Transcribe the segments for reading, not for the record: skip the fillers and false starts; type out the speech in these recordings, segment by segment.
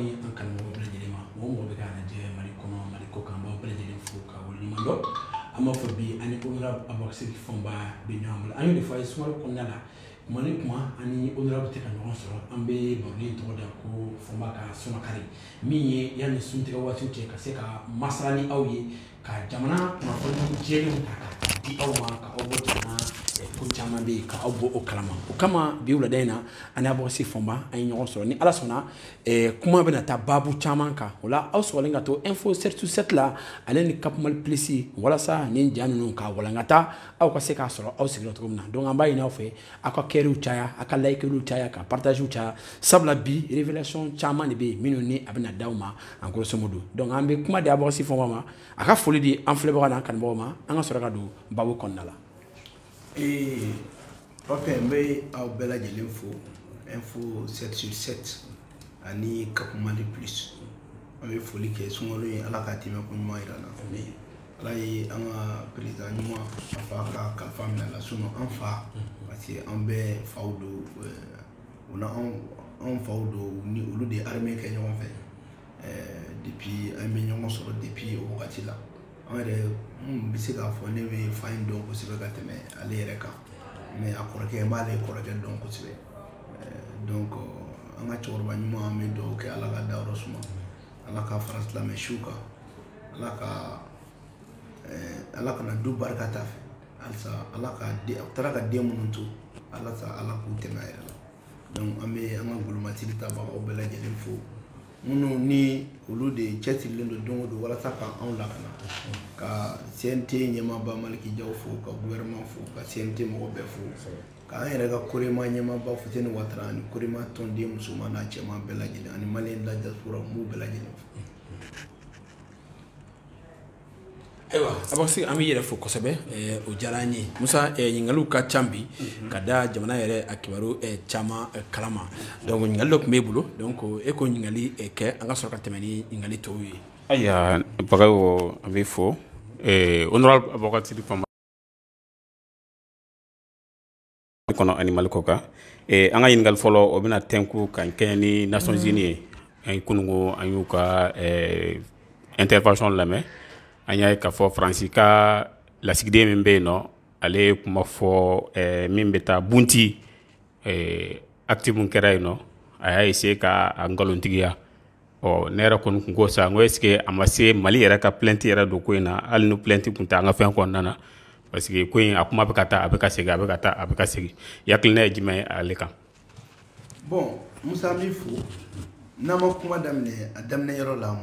an kanubaw bɛɛ lajɛlen ma mɔgɔ mɔgɔ bɛ ka lajɛ Mali kɔnɔ Mali kɔ kan b'aw bɛɛ lajɛlen fo ka waleɲuman dɔn an b'a fɔ bi ani honorable Abubakar Fɔnba bɛ ɲɔgɔn bolo an y'o de fɔ a ye Sunkalo kɔnɔna la kuma ni kuma ani honorable tɛ ka ɲɔgɔn sɔrɔ an bɛ baronin tɔgɔ da ko Fɔnba ka Sonakari min ye yanni suntigɛ waatiw cɛ ka se ka masala ni aw ye ka jamana kunnafoni jɛlenw ta ka di aw ma ka aw bɔ jamana ko caman bɛ yen ka aw bɔ o kalama o kama bi wulada in na ani Abubakar Fɔnba an ye ɲɔgɔn sɔrɔ ni Ala sɔnna kuma bɛna taa baabu caman kan o la aw sɔgɔlen ka to info 7/7 la ale ni Cap Mali Plus walasa ni ja ninnu ka walankata aw ka se k'a sɔrɔ aw sigira cogo min na donc an b'a ɲini aw fɛ aw ka kɛriw caya aw ka layikeliw caya ka partagew caya sabula bi révélation caman de bɛ yen minnu ni a bɛna d'aw ma en grosso modo donc an bɛ kuma di Abubakar Fɔnba ma a ka foli di an filɛbagaw n'an kanubagaw ma an ka sɔrɔ ka don baabu kɔnɔna la. Ok, mais au bel info, info 7/7, ani Cap Mali Plus. On est folie que son rôle à la catégorie comme moi irana. Là il y a un président moi, enfin la femme là, son enfant, parce que on est faudo, on a un faudo ni au lieu des armées que nous fait depuis un million sur depuis au Gatila. On est bisi ka fɔ ne bɛ fa in dɔn kosɛbɛ ka tɛmɛ ale yɛrɛ kan mais a kɔrɔkɛ n b'ale kɔrɔkɛ dɔn kosɛbɛ donc an ka cɛkɔrɔba ɲuman an bɛ dugawu kɛ ala ka dayɔrɔ suma ala ka fara silamɛ siw kan ala kana du barika t'a fɛ halisa ala ka a taara ka den minnu to ala k'u tɛmɛ a yɛrɛ la donc an bɛ an ka golomatigi tabagaw bɛɛ lajɛlen fo minnu ni olu de cɛsirilen don don o don walasa ka anw lakana ka CNT ɲɛmaaba Maliki Jaw fo ka gouvernement fo ka CNT mɔgɔ bɛɛ fo ka an yɛrɛ ka Korema ɲɛmaaba Fuseni Watara ani Korema tɔnden musoman n'a cɛman bɛɛ lajɛlen ani maliyɛn la diaspora m'u bɛɛ lajɛlen fo. Ayiwa Abubakar an b'i yɛrɛ fo kosɛbɛ o diyara an ye Musa ɲininkaliw ka ca bi ka da jamana yɛrɛ a kibaru caman kalama donc ɲininkali dɔ tun b'e bolo donc e ko ɲininkali kɛ an ka sɔrɔ ka tɛmɛ ni ɲininkali tɔw ye. Ayiwa Bagayogo an b'i fo honorable Abubakar Fɔnba kɔnɔ ani Mali kɔ kan an ka ɲininkali fɔlɔ o bɛna tɛnku ka kɛɲɛ ni Nations Unies ye an kunungo an y'u ka intervention lamɛn an y'a ye k'a fɔ Faransi ka lasigiden min bɛ yen nɔ ale ye kuma fɔ min bɛ taa bunti acte mun kɛra yen nɔ a y'a essayé ka a nkalontigiya ne yɛrɛ kɔni kun ko sa n ko est ce que a ma se Mali yɛrɛ ka plainte yɛrɛ don ko in na hali ni plainte kun tɛ an ka fɛn kɔnɔna na parce que ko in a kuma bɛ ka taa a bɛ ka segin a bɛ ka taa a bɛ ka segin yakilina ye jumɛn ye ale kan. Bon Musa an b'i fo n'an ma kuma daminɛ a daminɛ yɔrɔ la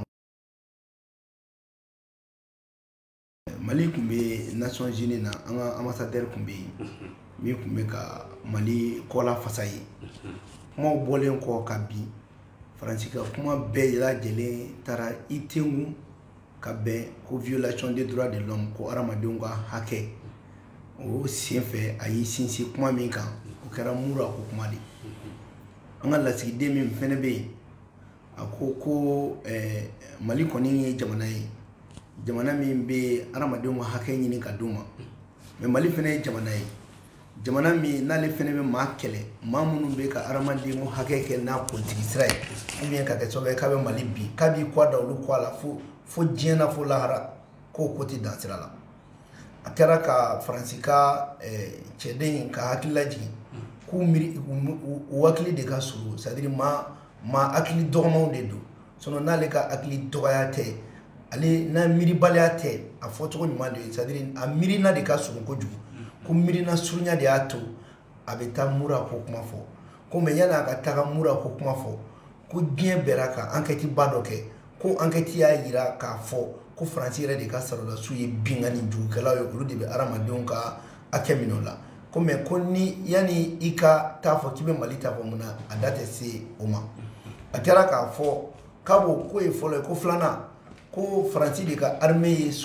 Mali kun bɛ Nations Unies na an ka ambassadeur kun bɛ yen min kun bɛ ka Mali kɔla fasa ye kumaw bɔlen kɔ ka bin Faransi ka kuma bɛɛ lajɛlen taara i tengu ka bɛn ko violation des droits de l'homme ko hadamadenw ka hakɛ o senfɛ a y'i sinsin kuma min kan o kɛra mura ko kuma de an ka lasigiden min fɛnɛ bɛ yen a ko Mali kɔni ye jamana ye jamana min bɛ hadamadenw ka hakɛ ɲini ka d'u ma mais Mali fɛnɛ ye jamana ye jamana min n'ale fɛnɛ bɛ maa kɛlɛ maa minnu bɛ ka hadamadenw hakɛ kɛ n'a politiki sira ye ou bien ka kɛ sababu ye k'a bɛ Mali bi k'a b'i kɔ da olu kɔ la fo diɲɛ na fo lahara k'o ko tɛ dan sira la a kɛra ka Faransi ka cɛden ka hakili lajigin k'u miiri u hakili de ka surun c'est à dire maa hakili dɔgɔmanw de don sinon n'ale ka hakili dɔgɔya tɛ ale n'a miiribaliya tɛ a fɔcogo ɲuman de ye c'est à dire a miirina de ka surun kojugu ko miirina surunya de y'a to a bɛ taa mura ko kuma fɔ ko mais yanni a ka taga mura ko kuma fɔ ko diɲɛ bɛɛ ka enquête ba dɔ kɛ ko enquête y'a yira k'a fɔ ko Faransi yɛrɛ de ka saralasiw ye bingani jugukɛlaw ye olu de bɛ hadamadenw ka hakɛ minɛ o la ko mais ko ni yanni i ka taa fɔ k'i bɛ Mali ta fɔ mun na a da tɛ se o ma a kɛra k'a fɔ k'a b'o ko ye fɔlɔ ye ko filanan ko Faransi de ka armée ye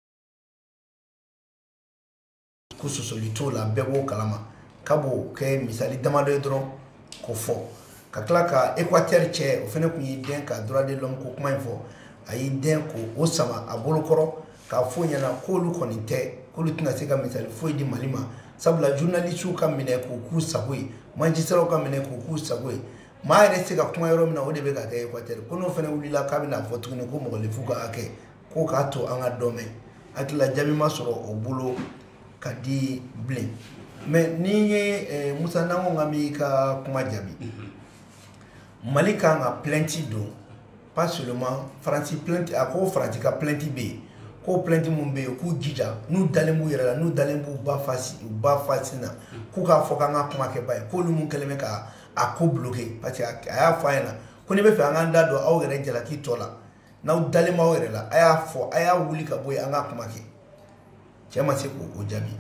ko sɔsɔli t'o la bɛɛ b'o kalama k'a b'o kɛ misali damadɔ ye dɔrɔn k'o fɔ ka tila ka Équateur cɛ o fana tun y'i den ka droit de l'homme ko kuma in fɔ a y'i den k'o sama a bolokɔrɔ k'a fɔ ɲɛna k'olu kɔni tɛ k'olu tɛna se ka misali foyi di Mali ma sabula journalistes ka minɛ k'u k'u sago ye magistrats ka minɛ k'u k'u sago ye maa yɛrɛ se ka kuma yɔrɔ min na o de bɛ ka kɛ Équateur ko n'o fana wulila k'a bɛna fɔ tuguni ko mɔgɔninfin ka hakɛ ko k'a to an ka dɔ mɛn hakilila jaabi ma sɔrɔ o bolo ka di bilen mais ni ye Musa n'an ko k'an b'i ka kuma jaabi Mali kan ka plainte don pas seulement Faransi plainte a ko Faransi ka plainte bɛ yen ko plainte mun bɛ yen k'u jija n'u dalen b'u yɛrɛ la n'u dalen b'u ba fasi na k'u k'a fɔ k'an ka kuma kɛ ba ye k'olu mun kɛlen bɛ ka a ko bloqué parce que a y'a fɔ a ɲɛna ko n'i bɛ fɛ an k'an da don aw yɛrɛ jalaki tɔ la n'aw dalen b'aw yɛrɛ la a y'a fɔ a y'a wuli ka bɔ yen an ka kuma kɛ cɛ ma se k'o jaabi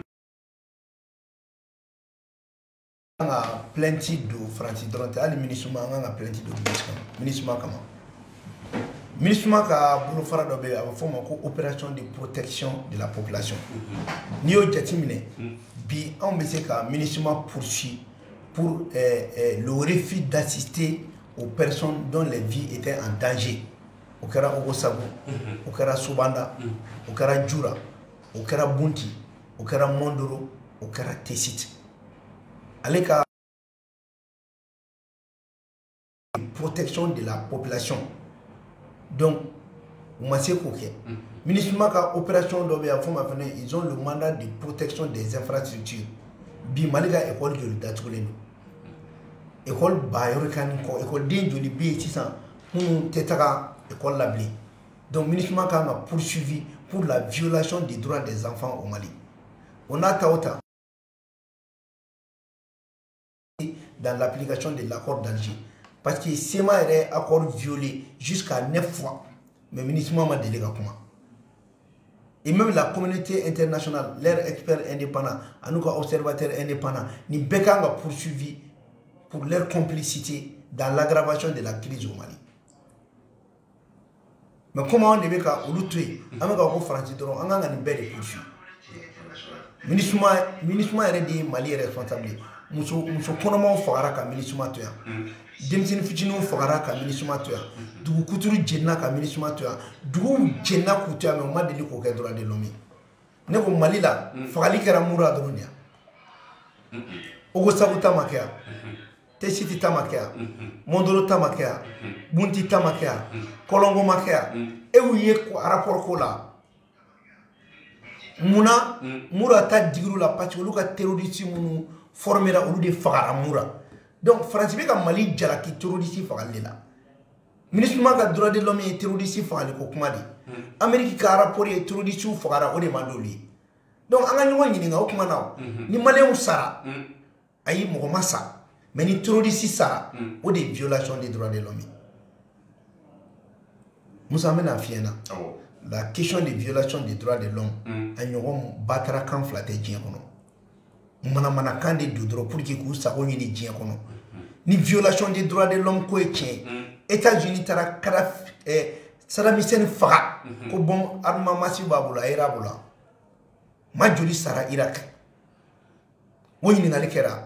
an ka plainte don Faransi dɔrɔn tɛ hali MINUSMA an kan ka plainte don MINUSMA kama MINUSMA ka bolofara dɔ bɛ yen a bɛ fɔ o ma ko opération de protection de la population n'i y'o jateminɛ bi anw bɛ se ka MINUSMA poursuivre pour le refus d'assister aux personnes dont les vies étaient en danger. Au kɛra Ogosagu, au kɛra Sobanda, au kɛra Djoura, au kɛra Bunti, au kɛra Mondoro, au kɛra Tessit. Ale ka protection de la population. Donc, on m'a dit quoi? MINUSMA ka opération dɔ bɛ yen a fɔ ma fɛnɛ ils ont le mandat de protection des infrastructures. Bi Mali ka école joli datugulen don. École ba yɔrɔ kan ni kɔ école den joli bɛ yen sisan minnu tɛ taga école la bilen. Donc MINUSMA kan ka poursuivi pour la violation des droits des enfants au Mali. On a ta dans l'application de l'accord d'Alger parce que SEMA est accord violé jusqu'à 9 fois mais MINUSMA m'a délégué comment. Et même la communauté internationale, leurs experts indépendants, à nous observateurs indépendants, ni békanga poursuivi pour leur complicité dans l'aggravation de la crise au Mali. Mais comment on devait qu'à l'outré, on a qu'à Faransi on a une belle poursuite. MINUSMA est dit Mali est responsable. Muso konomo fagara ka MINUSMA to ya. Denmisɛnnin fitinin fagara ka MINUSMA to ya. Dugu kuturu jenna ka MINUSMA to ya. Dugu jenna k'u to ya mais o ma deli k'o kɛ droit de l'homme. Ne ko Mali la fagali kɛra mura dɔrɔn de ya. Ogosagu ta ma kɛ ya. Tessit ta ma kɛ ya. Mondoro ta ma kɛ ya. Bunti ta ma kɛ ya. Kolongo ma kɛ ya. E y'u ye rapport ko la. Muna mura ta digiru la parce que olu ka terroriste minnu formera olu de fagara mura. Donc Faransi bɛ ka Mali jalaki terroriste fagali la. MINUSMA ka droit de l'homme ye terroriste fagali ko kuma de. Amérique ka rapport ye terroriste fagara o de ma d'olu ye. Donc an ka ɲɔgɔn ɲininka o kuma na ni maliyɛnw sara ayi mɔgɔ ma sa mais ni terroriste sara o de ye violation des droits de l'homme. Musa an bɛna f'i ɲɛna la question de violation des droits de l'homme a ɲɔgɔn batarakan fila tɛ diɲɛ kɔnɔ. Manamanakan de don dɔrɔn pour que k'u sago ɲini diɲɛ kɔnɔ. Ni violation des droits de l'homme ko ye tiɲɛ États-Unis taara Saddam Hussein faga ko bon armement massif b'a bolo a yera a bolo ma joli sara Irak o ɲininkali kɛra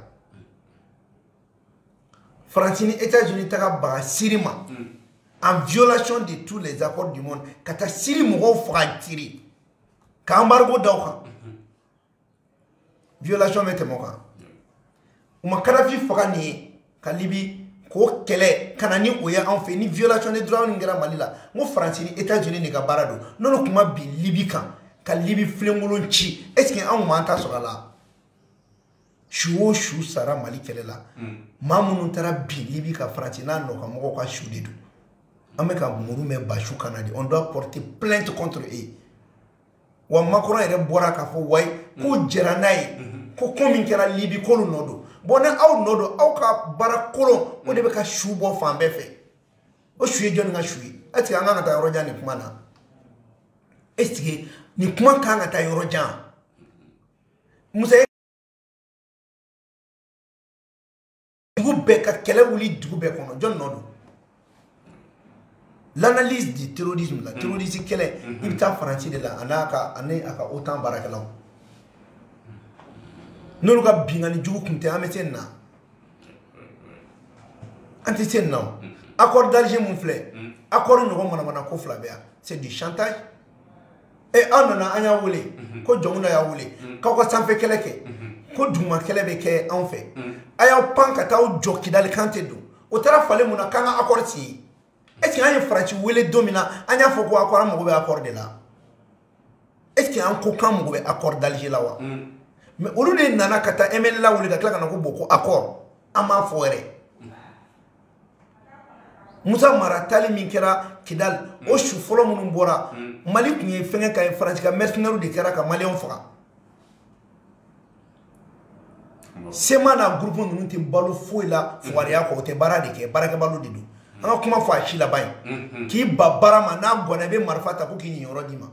Faransi ni États-Unis taga baga Syrie ma en violation de tous les accords du monde ka taa Syrie mɔgɔw faga Syrie ka embargo da o kan violation bɛ tɛmɛ o kan u ma Kadhafi faga nin ye ka Libi ko kɛlɛ kana ni o ye anw fɛ ni violation des droits nin kɛra Mali la n ko Faransi ni États-Unis de ka baara don n'olu kuma bin Libi kan ka Libi filenkolon ci est-ce que anw m'an ta sɔrɔ a la su o su sara Mali kɛlɛ la maa minnu taara bin Libi ka Faransi n'a nɔ ka mɔgɔw ka su de don an bɛ ka muru mɛn Basu kana de on doit porter plainte contre eux wa Macron yɛrɛ bɔra k'a fɔ wayi k'u jɛra n'a ye ko min kɛra Libi k'olu nɔ don bon ni aw nɔ don aw ka baara kolon o de bɛ ka su bɔ fan bɛɛ fɛ o su ye jɔnni ka su ye est-ce que an kan ka taa yɔrɔ jan nin kuma na est-ce que nin kuma kan ka taa yɔrɔ jan Musa dugu bɛɛ ka kɛlɛ wuli dugu bɛɛ kɔnɔ jɔnni nɔ don l'analyse du terrorisme la terrorisme kɛlɛ i bɛ taa Faransi de la ani a ka OTAN baarakɛlaw n'olu ka bingani jugu kun tɛ an bɛ se nin na an tɛ se nin na accord d'Alger mun filɛ accord ɲɔgɔn manamana ko fila bɛ yan c'est du chantage an nana an y'a wele ko jɔnmuna y'a wele k'aw ka sanfɛ kɛlɛ kɛ ko duguma kɛlɛ bɛ kɛ anw fɛ a y'aw pan ka taa aw jɔ Kidali kan tɛ don o taara falen mun na k'an ka accord signé est-ce que an ye Faransi wele don min na an y'a fɔ ko accord an mago bɛ accord de la est-ce que an ko k'an mago bɛ accord d'Alger la wa mais olu de nana ka taa MNLA wele ka tila ka na ko bon ko accord an m'a fɔ yɛrɛ Musa Mara tali min kɛra Kidal o su fɔlɔ minnu bɔra Mali tun ye fɛngɛ ka Faransi ka mercenaires de kɛra ka Maliens faga Sema na groupe ninnu tɛ balo foyi la fugariya kɔ o tɛ baara de kɛ baarakɛbalo de don an ka kuma fɔ a si laban ye k'i ba baara ma n'a gɔnna i bɛ marifa ta ko k'i ɲin yɔrɔ d'i ma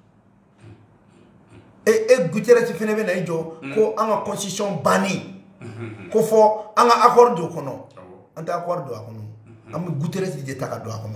Guterres fɛnɛ bɛ na i jɔ ko an ka constitution banni ko fɔ an ka accord don kɔnɔ an tɛ accord don a kɔnɔ an bɛ Guterres de ta ka don a kɔnɔ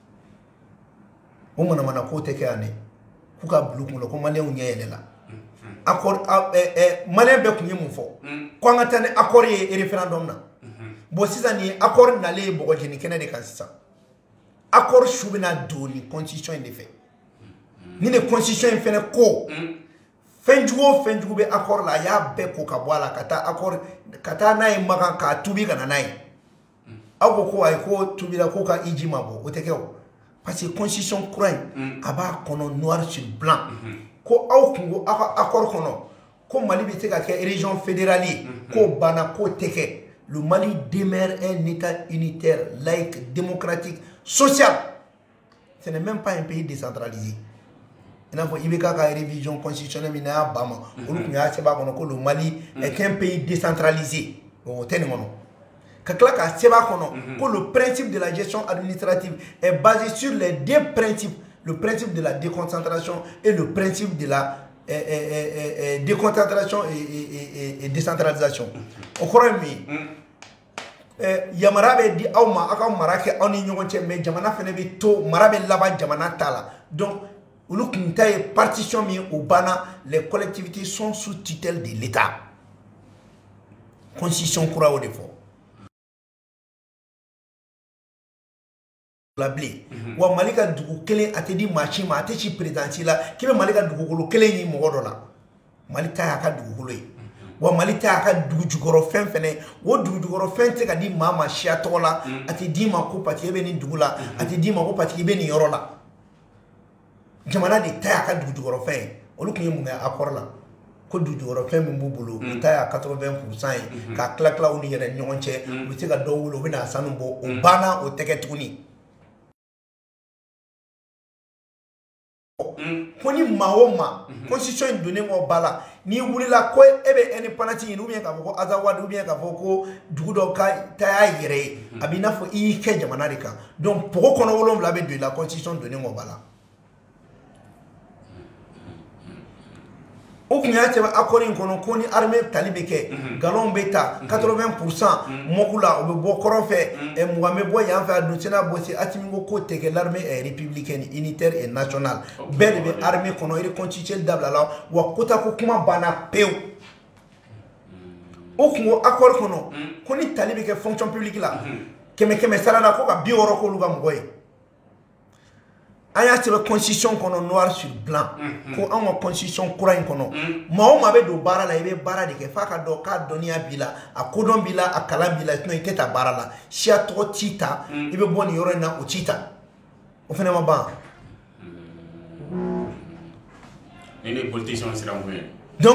o manamana ko tɛ kɛ yan dɛ k'u ka bila u kun na ko Maliens ɲɛ yɛlɛla accord Maliens bɛɛ kun ye mun fɔ ko an ka taa ni accord ye référendum na bon sisan ni accord nalen ye bɔgɔjeni kɛnɛ de kan sisan accord su bɛna don ni constitution in de fɛ ni ne constitution in fɛnɛ ko fɛnjugu o fɛnjugu bɛ accord la a y'a bɛɛ ko ka bɔ a la ka taa accord ka taa n'a ye Makan k'a tubi ka na n'a ye aw ko ko ayi ko tubila ko ka iji ma bɔ o tɛ kɛ o parce que constitution kura in a b'a kɔnɔ noir sur blanc ko aw kun ko aw ka accord kɔnɔ ko Mali bɛ se ka kɛ région fédérale ye k'o banna k'o tɛ kɛ le Mali demeure un état unitaire laïque démocratique social ce n'est même pas un pays décentralisé il n'a pas IBK ka révision constitutionnelle min n'a ba ma olu kun y'a sɛbɛn a kɔnɔ ko le Mali est un pays décentralisé o tɛ nin kɔnɔ ka tila k'a sɛbɛn a kɔnɔ ko le principe de la gestion administrative est basé sur les deux principes le principe de la déconcentration et le principe de la déconcentration et décentralisation o kɔrɔ ye min ye yamara bɛ di aw ma aw ka mara kɛ aw ni ɲɔgɔn cɛ mais jamana fɛnɛ bɛ to mara bɛ laban jamana ta la donc olu kun ta ye partition min o banna les collectivités sont sous tutelle de l'État constitution kura o de fɔ labile wa Mali ka dugu kelen a tɛ di maa si ma a tɛ ci président la k'i bɛ Mali ka dugukolo kelen ɲini mɔgɔ dɔ la Mali ta y'a ka dugukolo ye wa Mali ta y'a ka dugu jukɔrɔ fɛn fɛnɛ o dugu jukɔrɔ fɛn tɛ ka di maa ma siya tɔgɔ la a tɛ d'i ma ko parce que e bɛ nin dugu la a tɛ d'i ma ko parce que i bɛ nin yɔrɔ la jamana de ta y'a ka dugu jukɔrɔ fɛn ye olu tun ye mun kɛ accord la ko dugu jukɔrɔ fɛn min b'u bolo u ta y'a 80% ye ka tila tila u ni yɛrɛ ɲɔgɔn cɛ u bɛ se ka dɔw wele u bɛ na sanu bɔ o banna o tɛ kɛ tuguni ko ni maa o maa constitution in donnen kɔ ba la n'i wulila ko e bɛ indépendance ɲini ou bien k'a fɔ ko Azawad ou bien k'a fɔ ko dugu dɔ ka ta y'a yɛrɛ ye a b'i n'a fɔ i y'i kɛ jamana de kan donc pogo kɔnɔ 7 bɛ don i la constitution donnen kɔ ba la o kun y'a sɛbɛn accord in kɔnɔ ko ni armée tali bɛ kɛ galon bɛ ta 80% mɔgu la o bɛ bɔ kɔrɔn fɛ mugan bɛ bɔ yan fɛ a don sena bɔ se Asimi ko k'o tɛ kɛ l'armée est républicaine unitaire et nationale bɛɛ de bɛ armée kɔnɔ i constitutionnel dabila la wa kota ko kuma banna pewu o kun ko accord kɔnɔ ko ni tali bɛ kɛ fonction publique la 100 sara la ko ka 60 k'olu ka mɔgɔ ye an y'a sɛbɛn constitution kɔnɔ noir sur blanc ko an ka constitution kura in kɔnɔ maa o maa bɛ don baara la i bɛ baara de kɛ f'a ka dɔn k'a dɔnniya b'i la a kodɔn b'i la a kalan b'i la sinon i tɛ taa baara la siya tɔgɔ t'i ta i bɛ bɔ nin yɔrɔ in na o t'i ta o fana ma ban ni politicien sera mun ye donc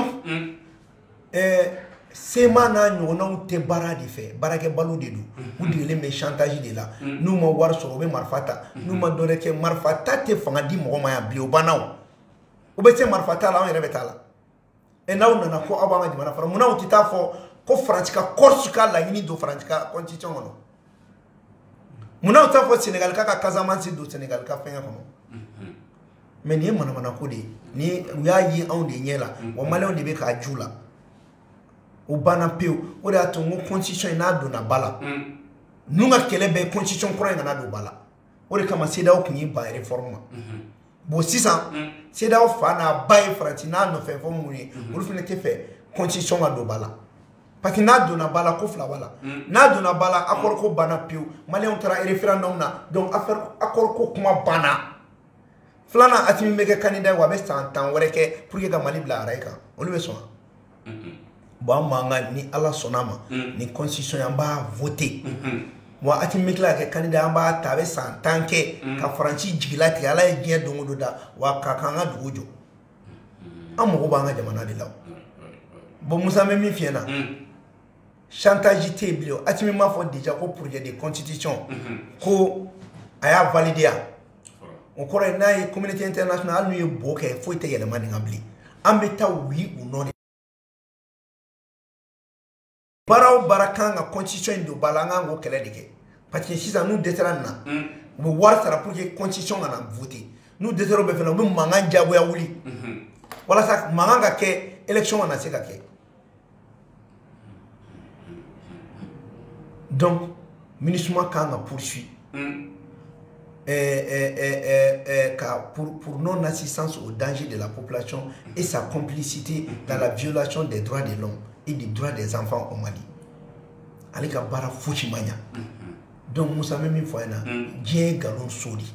Sema n'a ɲɔgɔnnaw tɛ baara de fɛ baarakɛbalo de don u degelen bɛ chantage de la n'u ma wari sɔrɔ u bɛ marifa ta n'u ma dɔ wɛrɛ kɛ marifa ta tɛ fanga di mɔgɔ ma yan bilen o banna o bɛ se marifa ta la anw yɛrɛ bɛ taa la n'aw nana ko aw b'an ka jamana fara munna u tɛ taa fɔ ko Faransi ka Corse ka laɲini don Faransi ka constitution kɔnɔ munna u t'a fɔ Sénégal ka Casamance don Sénégal ka fɛngɛ kɔnɔ mais nin ye manamana ko de ye ni u y'a ye anw de ɲɛ la wa Maliens de bɛ k'a ju la o banna pewu o de y'a to n ko constitution in n'a donna ba la ninnu ka kɛlɛ bɛɛ constitution kura in kana don ba la o de kama CEDEAO kun y'i ban réforme ma bon sisan CEDEAO fa n'a ba ye Faransi n'a nɔfɛ fɔ mun ye olu fana tɛ fɛ constitution ka don ba la parce que n'a donna ba la ko fila b'a la n'a donna ba la accord ko banna pewu Maliens taara référendum na donc accord ko kuma banna filanan Asimi bɛ kɛ candidat ye wa a bɛ san 10 wɛrɛ kɛ pour que ka Mali bila araye kan olu bɛ sɔn bon an man kan ni Ala sɔnna ma ni constitution an b'a voter moi ati mikla ke candidat amba tabe san tanke ka franchi jigila ti ala ye dongo da wa ka kanga dugujo amogo banga jamana de law bon musa me mi fiena chantage table ati mi ma fo déjà ko projet de constitution ko aya valider on kore na communauté internationale nu ye boke fo ite yele mani ngabli ambeta oui ou non Barao barakanga constitution do balanga ngo kele dike parce que si ça nous détermine na we war sara pour que constitution na voter nous détermine be fela we manga jago ya wuli wala sa manga ke élection na se ka ke donc ministre kanga poursuit pour non-assistance au danger de la population et sa complicité dans la violation des droits de l'homme et des droits des enfants au Mali. Ali ka bara fuchimanya. Donc Moussa Memi Foyana, Dien Galon Sodi.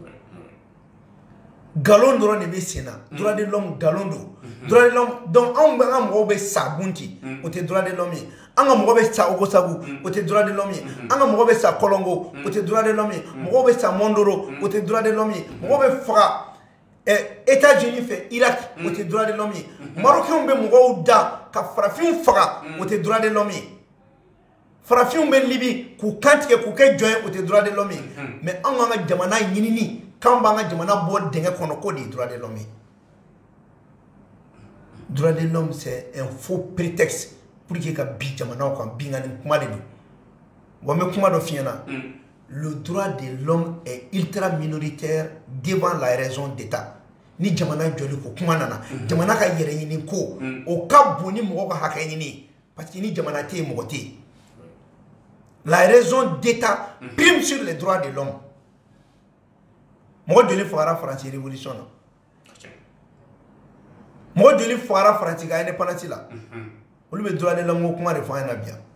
Galon dora ne be sena, droit de l'homme galon do. Droit de l'homme donc on ba mo be sabunti, o te droit de l'homme. Anga mo be sa ogosagu, o te droit de l'homme. Anga mo be sa kolongo, o te droit de l'homme. Mo be sa mondoro, o te droit de l'homme. Mo be fra États-Unis fait Irak, au te droit de l'homme. Marocain be mo da ka farafin faga, au te droit de l'homme. Farafin be Libye ku kantike ku ke join au te droit de l'homme. Mais anga jamana yinini, kamba jamana bo denga kono ko di droit de l'homme. Droit de l'homme c'est un faux prétexte pour que ka bi jamana ko bingani kuma de do. Wa me kuma do fiena. Le droit de l'homme est ultra minoritaire devant la raison d'État. Ni jamana joli ko kuma nana jamana ka yere yini ko o ka boni mo ko haka yini parce que ni jamana te mo te. La raison d'État prime sur les droits de l'homme. Mo joli fara France révolution. Mo joli fara France ga indépendance là. O le droit de l'homme ko kuma refa na bien.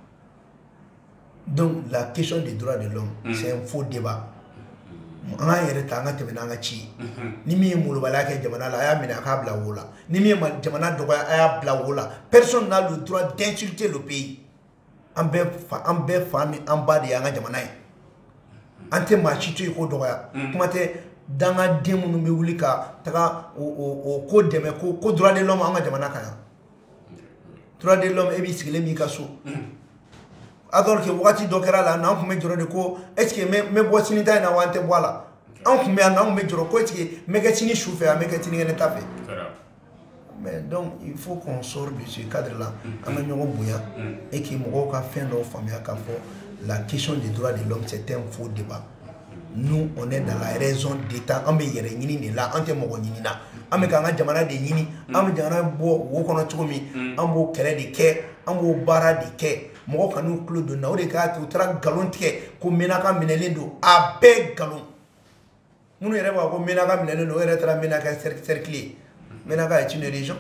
Donc la question des droits de l'homme, c'est un faux débat. Anga yere tanga temena nga chi. Ni mi mulu balake jamana la ya mina ka bla wola. Ni mi jamana dogo ya bla wola. Personne n'a le droit d'insulter le pays. Ambe fami amba de yanga jamana. Ante ma chitu ko dogo ya. Kuma te danga demu no be wulika taka o ko deme ko droit de l'homme anga jamana kana. Droit de l'homme e bi sigile mi kaso. Alors que wakati dokera la na kume joro de ko est-ce que me bossini ta na wante boala an kume na me joro ko est-ce que me gatini chauffé a me gatini ne tape mais donc il faut qu'on sorte de ce cadre là en ñongo buya et que mo ka fin no famille ka fo la question des droits de l'homme c'est un faux débat. Nous on est dans la raison d'état ambe yere ñini ni la ante mo ñini na ambe ka nga jamana de ñini ambe jamana bo wo kono chumi ambo kere de ke ambo bara de ke mo kanu clodo na o de ka tu tra galon tike ko menaka minelendo a be galon munu yere ba ko menaka minelendo yere tra menaka cercle menaka est une région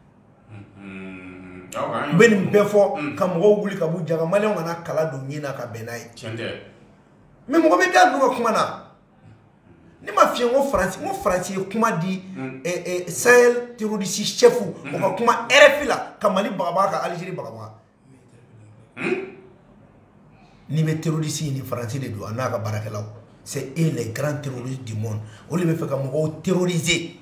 ben befo kam go guli ka bu jaga male ngana kala do nyina ka benai mais mo be da no kuma na ni ma fie ngo France kuma di Sahel terroriste chefu o kuma RFI la kamali baba ka Algérie baba ni be terroriste ni français de do anaka barakelaw c'est eux les grands terroristes du monde on les fait comme terroriser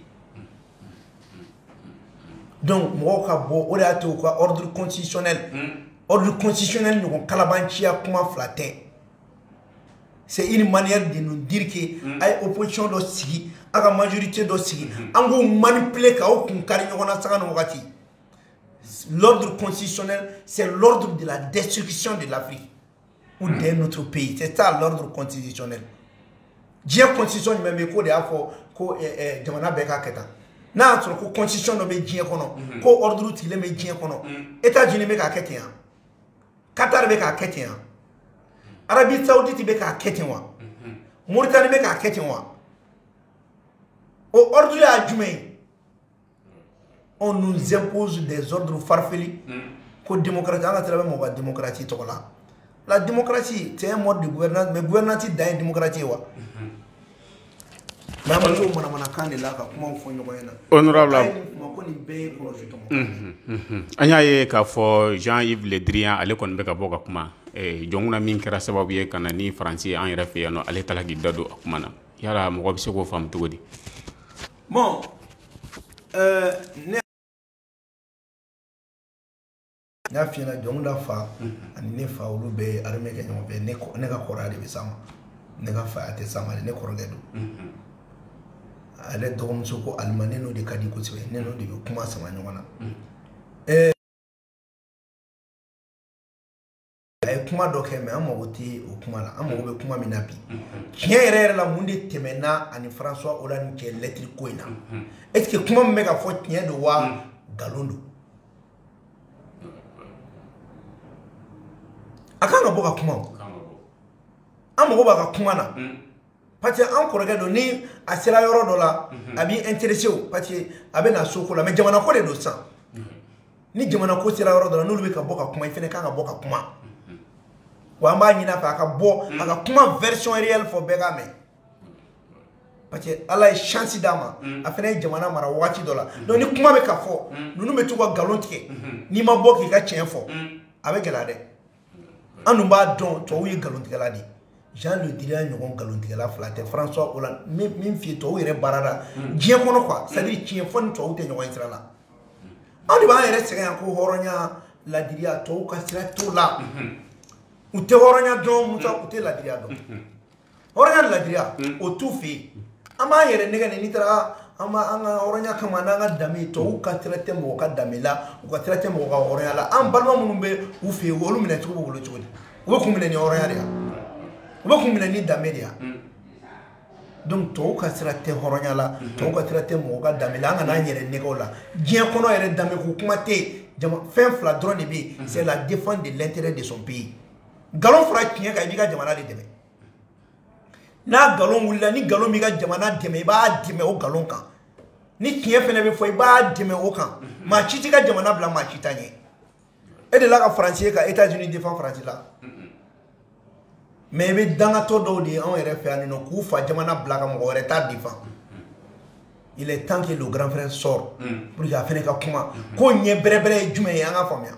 donc mo ka bo o da to ko ordre constitutionnel nous kalabanchia kuma flatin. C'est une manière de nous dire que ay opposition do sigi aga majorité do sigi ango manipuler ka o kun kari nyona sanga no wakati. L'ordre constitutionnel, c'est l'ordre de la destruction de l'Afrique ou de notre pays. C'est ça l'ordre constitutionnel. Dieu constitution ni même ko de afo ko jamana beka keta. Na so ko constitution no be dieu kono ko ordre ti le me dieu kono. États-Unis be ka keten. Qatar be ka keten. Arabie Saoudite be ka keten wa. Mauritanie be ka keten wa. Au ordre à Djumé. On nous impose des ordres farfelus. Que démocratie, on a travaillé avec la démocratie. La démocratie, c'est un mode de gouvernance, mais gouvernance c'est une démocratie. Honorable, Anya Jean-Yves Le Drian, allez qu'on me jonguna min kɛra sababu ye kana ni faransi an yɛrɛ fɛ yan nɔ ale tala k'i da don a kuma na yala mɔgɔ bɛ se k'o faamu cogo di bon ne y'a f'i ɲɛna jɔnda fa ani ne fa olu bɛ armée kɛ ɲɔgɔn fɛ ne ka kɔrɔya de bɛ s'a ma ne ka fa tɛ s'a ma ne kɔrɔkɛ don ale dɔgɔmuso ko Alima ne n'o de ka di kosɛbɛ ne n'o de bɛ kuma sama ɲɔgɔn na a ye kuma dɔ kɛ mais an mago tɛ o kuma la an mago bɛ kuma min na bi tiɲɛ yɛrɛ yɛrɛ la mun de tɛmɛna ani François Hollande cɛ lettre ko in na est ce que kuma min bɛ ka fɔ tiɲɛ don wa nkalon don a kan ka bɔ ka kuma an mago b'a ka kuma na parce que an kɔrɔkɛ don ni a sera yɔrɔ dɔ la a b'i intéressé o parce que a bɛ na so ko la mais jamana ko de don sisan ni jamana ko sera yɔrɔ dɔ la n'olu bɛ ka bɔ ka kuma i fana kan ka bɔ ka kuma wa an b'a ɲini a fɛ a ka bɔ a ka kuma version réelle fɔ bɛɛ k'a mɛn parce que ala ye chance d'a ma a fana ye jamana mara waati dɔ la donc ni kuma bɛ ka fɔ ninnu bɛ to ka nkalon tigɛ n'i ma bɔ k'i ka tiɲɛ fɔ a bɛ gɛlɛya dɛ an dun b'a dɔn tubabuw ye nkalontigɛla de ye Jean Le Drian ɲɔgɔn nkalontigɛla fila tɛ François Hollande min f'i ye tubabuw yɛrɛ baara la diɲɛ kɔnɔ quoi c'est à dire tiɲɛ fɔ ni tubabuw tɛ ɲɔgɔn ye sira la an de b'an yɛrɛ sɛgɛn yan ko hɔrɔnya ladiriya tubabuw ka sira t'o la u tɛ hɔrɔnya dɔn Musa u tɛ ladiriya dɔn hɔrɔnya ni ladiriya o t'u fɛ yen an b'an yɛrɛ nɛgɛ n'i taara an ka hɔrɔnya kama n'an ka danbe tubabuw ka sira tɛ mɔgɔ ka danbe la u ka sira tɛ mɔgɔ ka hɔrɔnya la an balima minnu bɛ u fɛ yen olu minɛ cogo b'u bolo cogo di u bɛ kun minɛ ni hɔrɔnya de ye u bɛ kun minɛ ni danbe de ye donc tubabuw ka sira tɛ hɔrɔnya la tubabuw ka sira tɛ mɔgɔ ka danbe la an kana an yɛrɛ nɛgɛ o la diɲɛ kɔnɔ yɛrɛ danbe ko kuma tɛ fɛn fila dɔrɔn de bɛ yen c'est la défense de l'intérêt de son pays nkalon fara tiɲɛ kan i b'i ka jamana de dɛmɛ n'a nkalon wulila ni nkalon b'i ka jamana dɛmɛ i b'a dɛmɛ o nkalon kan ni tiɲɛ fana bɛ fɔ i b'a dɛmɛ o kan maa si t'i ka jamana bila maa si t'a ɲɛ e de la ka faransi ye ka États-Unis défend faransi la mais i bɛ dangatɔ dɔw de ye anw yɛrɛ fɛ yan nɔ k'u fa jamana bila ka mɔgɔ wɛrɛ t'a défend il est temps que le grand frère sort pour que a fana ka kuma ko ɲɛ bɛrɛbɛrɛ ye jumɛn ye an k'a faamuya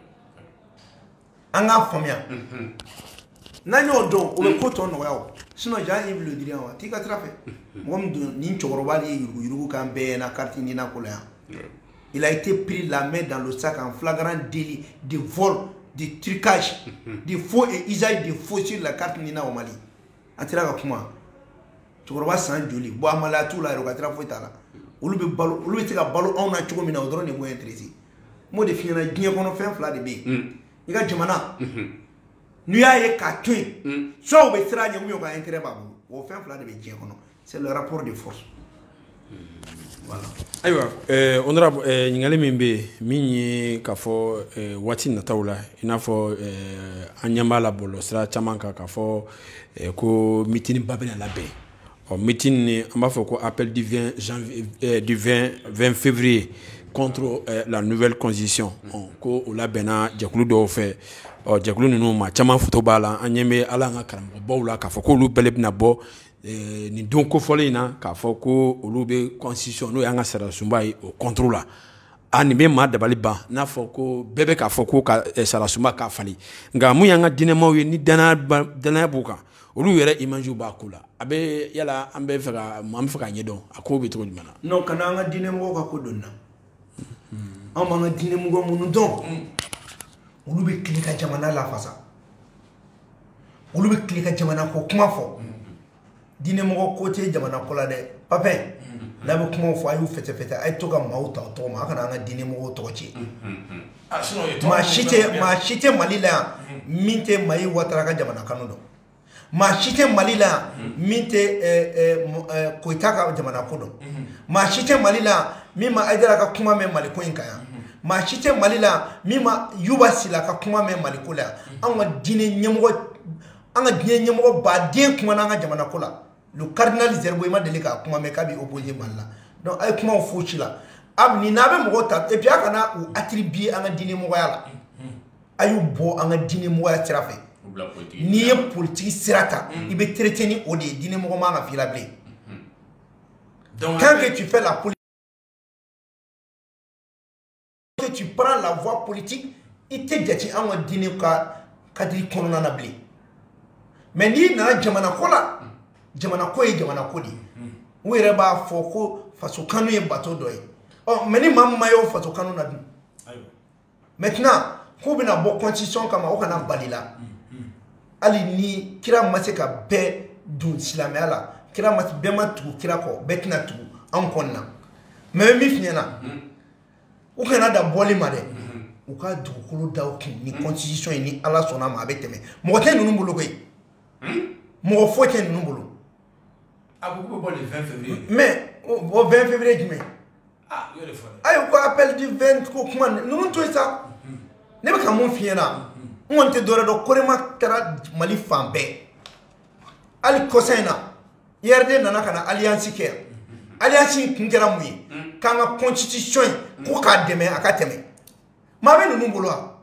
an k'a faamuya n'an y'o dɔn o bɛ ko tɔ nɔgɔya o sinon Jean-Yves Le Drian wa t'i ka sira fɛ mɔgɔ min don nin cɛkɔrɔba de ye yuruguyurugu kan bɛɛ na carte ni na ko la yan il a été pris la main dans le sac en flagrant délit de vol de trucage de faux et usage de faux sur la carte Nina au Mali a tira ka kuma cɛkɔrɔba san joli bon amala t'u la yɛrɛ u ka tira foyi t'a la olu bɛ se ka balo anw na cogo min na o dɔrɔn de b'u intéressé m'o de f'i ɲɛna diɲɛ kɔnɔ fɛn fila de bɛ yen i ka jamana n'u y'a ye k'a to yen soit u bɛ siran ɲɛ ou bien u ka intérêt b'a bolo o fɛn fila de bɛ diɲɛ kɔnɔ c'est le rapport de force. Voilà. Ayiwa honorable ɲininkali min bɛ yen min ye k'a fɔ waati nataw la i n'a fɔ an ɲɛ b'a la bɔlɔsira caman kan k'a fɔ ko meeting ba bɛna labɛn meeting ni an b'a fɔ ko appel du 20 février contre la nouvelle constitution ko o labɛnna jɛkulu dɔw fɛ jɛkulu ninnu maa caman foto b'a la an ɲɛ bɛ ala an ka karamɔgɔbaw la k'a fɔ k'olu bɛɛ bɛna bɔ nin don kofɔlen in na k'a fɔ ko olu bɛ constitution n'o y'an ka sarasunba ye o contre la nin bɛ maa dabali ban n'a fɔ ko bɛɛ bɛ k'a fɔ ko ka sarasunba k'a falen nka mun y'an ka diinɛmaw ye ni danaya b'u kan olu yɛrɛ image b'a ko la a bɛ yala an bɛ fɛ ka ɲɛdɔn a ko bɛ cogo jumɛn na. non kana an ka diinɛmɔgɔw ka ko dɔn na anw b'an ka diinɛmɔgɔ minnu dɔn olu bɛ tile ka jamana lafasa olu bɛ tile ka jamana ko kuma fɔ diinɛmɔgɔ ko tɛ jamana ko la dɛ Papin n'a bɛ kumaw fɔ a y'u fɛtɛfɛtɛ a ye to ka maaw ta o tɔgɔ ma a kana an ka diinɛmɔgɔw tɔgɔ tiɲɛ maa si tɛ Mali la yan min tɛ Mayi Watara ka jamana kanu dɔn maa si tɛ Mali la yan min tɛ Koyita ka jamana ko dɔn maa si tɛ Mali la yan min ma Aidara ka kuma mɛn Mali ko in kan yan maa si tɛ Mali la yan min ma Yuba Sila ka kuma mɛn Mali ko la yan an ka diinɛ ɲɛmɔgɔ baden kuma n'an ka jamana ko la le cardinal Zerbo i ma deli k'a kuma mɛn k'a bɛ opposé Mali la donc a ye kumaw fo ci la nin n'a bɛ mɔgɔw ta et puis a kana u attribuer an ka diinɛmɔgɔya la a y'u bɔ an ka diinɛmɔgɔya sira fɛ n'i ye politique sira ta i bɛ traiter ni o de ye diinɛmɔgɔ man ka f'i la bilen quand que tu fais la politique que tu prends la voie politique i tɛ jate an ka diinɛ ka kadiri kɔnɔna na bilen mais n'i nana jamana ko la jamana ko ye jamana ko de u yɛrɛ b'a fɔ ko faso kanu ye bateau dɔ ye mais ni maa min ma y'o faso kanu na dun maintenant k'u bɛna bɔ constitution kama o kana bali la hali ni kira ma se ka bɛɛ dun silamɛya la kira ma bɛɛ ma tugu kira kɔ bɛɛ tɛna tugu anw kɔni na mais min fi ɲɛna u kana da bɔli ma dɛ u ka dugukolo da u kun ni constitution ye ni ala sɔnna ma a bɛ tɛmɛ mɔgɔ tɛ ninnu bolo koyi mɔgɔ foyi tɛ ninnu bolo a ko k'u bɛ bɔ le 20 février mais o 20 février jumɛn y'o de fɔ dɛ ayi ko appel du 20 ko kuma ninnu to yen sa ne bɛ ka mun fi ɲɛna n kɔni tɛ dɔwɛrɛ dɔn korema kɛra mali fan bɛɛ hali kɔsa in na IRD nana ka na alliance kɛ alliance in kun kɛra mun ye k'an ka constitution in ko k'a dɛmɛ a ka tɛmɛ maa bɛ ninnu bolo wa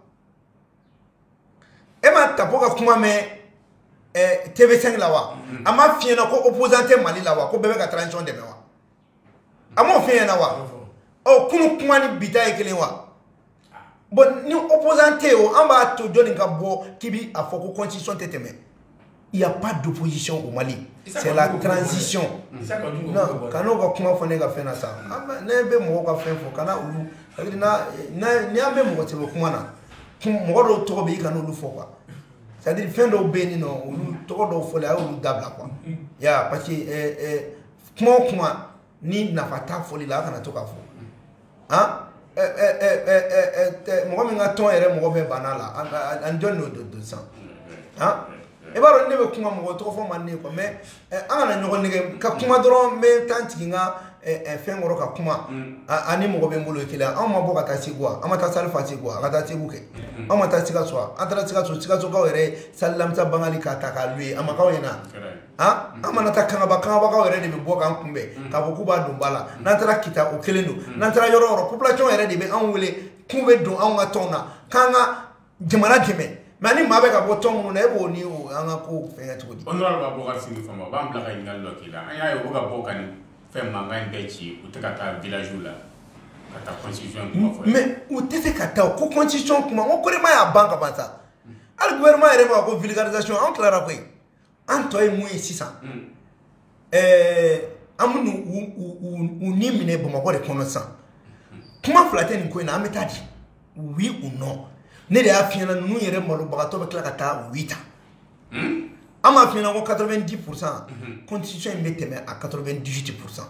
e ma Tapo ka kuma mɛn TV5 la wa a ma fi ɲɛna ko opposant tɛ Mali la wa ko bɛɛ bɛ ka transition dɛmɛ wa a m'o fi ɲɛna wa ɔ kunu kuma ni bi ta ye kelen wa bon ni opposant tɛ o an b'a to jɔnni ka bɔ k'i bi a fɔ ko constitution tɛ tɛmɛ il y a pas d'opposition au Mali c'est la transition non kan'o ka kuma fɔ ne ka fɛn na sa ne bɛ mɔgɔw ka fɛn fɔ kana olu c'est-à-dire ni an bɛ mɔgɔ sɛbɛn kuma na mɔgɔ dɔw tɔgɔ bɛ yen i kana olu fɔ quoi c'est-à-dire fɛn dɔw bɛ yen nɔ olu tɔgɔ dɔw fɔlen a y'olu dabila quoi ya parce que kuma o kuma ni nafa t'a fɔli la a kana to k'a fɔ mɔgɔ min ka tɔn yɛrɛ mɔgɔ bɛɛ banna la an jɔn n'o don san i b'a dɔn ne bɛ kuma mɔgɔ tɔgɔ fɔ man ne quoi mais an kana ɲɔgɔn nɛgɛ ka kuma dɔrɔn n bɛ taa n sigi n ka fɛn kɔrɔ ka kuma ani mɔgɔ bɛ n bolo kelen anw ma bɔ ka taa Segu an ma taa Salifa Segu a ka taa Segu kɛ anw ma taa Sikaso an taara Sikasokaw yɛrɛ Salimata Bangali k'a ta k'a lu ye a ma k'aw ɲɛna an mana taa Kangabakaw yɛrɛ de bɛ bɔ k'an kunbɛn k'a fɔ k'u b'a don ba la n'an taara Kita o kelen don n'an taara yɔrɔ o yɔrɔ population yɛrɛ de bɛ anw wele k'u bɛ don anw ka tɔnw na k'an ka jamana dɛmɛ mais ni maa bɛ ka bɔ tɔn minnu na e b'o ni an ka ko fɛnkɛ cogo di honorable Bokar Sigi Fama b'an bila ka ɲininkali dɔ k'i la an y'a ye u bɛ ka bɔ ka nin fɛn mankan in bɛɛ ci u tɛ ka taa village la ka taa constitution kuma fɔ mais u tɛ se ka taa ko constitution kuma ko korema y'a ban ka ban sa hali gouvernement yɛrɛ b'a ko vulgarisation an tilara koyi an tɔ ye mun ye sisan an bɛ u ni minɛ Bamakɔ de kɔnɔ sisan kuma fila tɛ nin ko in na an bɛ taa di oui ou non ne de y'a fi ɲɛna ninnu yɛrɛ malobagatɔ bɛ tila ka taa oui ta an b'a fi ɲɛna ko 90% constitution in bɛ tɛmɛ a 98%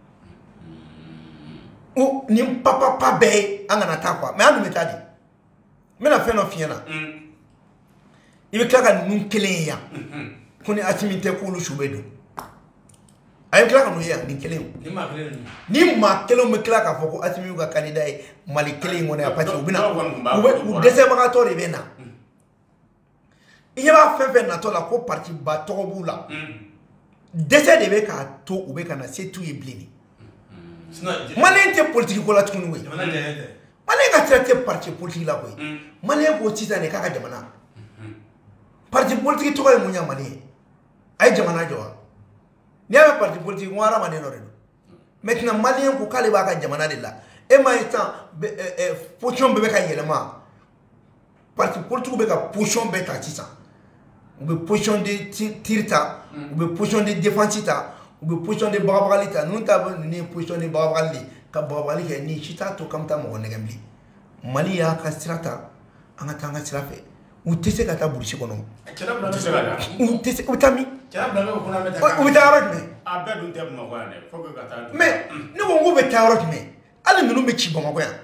o ni papa bɛɛ ye an kana taa quoi mais an dun bɛ taa di n bɛna fɛn dɔ fi ɲɛna i bɛ tila ka ninnu kelen ye yan ko ni Asimi tɛ k'olu su bɛ don a ye tila ka n'o ye yan nin kelen ni maa kelen bɛ tila k'a fɔ ko Asimi y'u ka candidat ye Mali kelen in kɔnɔ yan parce que u bɛna u dɛsɛbagatɔ de bɛ na i ɲɛ b'a fɛn fɛn natɔ la ko parti ba tɔgɔ b'u la dɛsɛ de bɛ k'a to u bɛ ka na se t'u ye bilen Maliyɛn tɛ politique ko la tuguni koyi Maliyɛn ka sira tɛ parti politique la koyi Maliyɛn ko sisan de k'a ka jamana parti politique tɔgɔ ye mun ye Maliyɛn a ye jamana jɔ wa n'i y'a mɛn parti politique n ko hadamaden dɔ de don maintenant Maliyɛn ko k'ale b'a ka jamana de la e ma ye sisan position bɛɛ bɛ ka yɛlɛma parti politique bɛ ka position bɛɛ ta sisan u bɛ position de tir ta u bɛ position de défense ta u bɛ position de bagabagali ta ninnu ta bɛ ninnu ye position de bagabagali de ka bagabagali kɛ ni si t'a to k'an bɛ taa mɔgɔ nɛgɛ bilen Mali y'a ka sira ta an ka taa an ka sira fɛ u tɛ se ka taa burusi kɔnɔ u tɛ se u bɛ taa min u bɛ taa yɔrɔ jumɛn mais ne ko n k'u bɛ taa yɔrɔ jumɛn hali ninnu bɛ ci Bamakɔ yan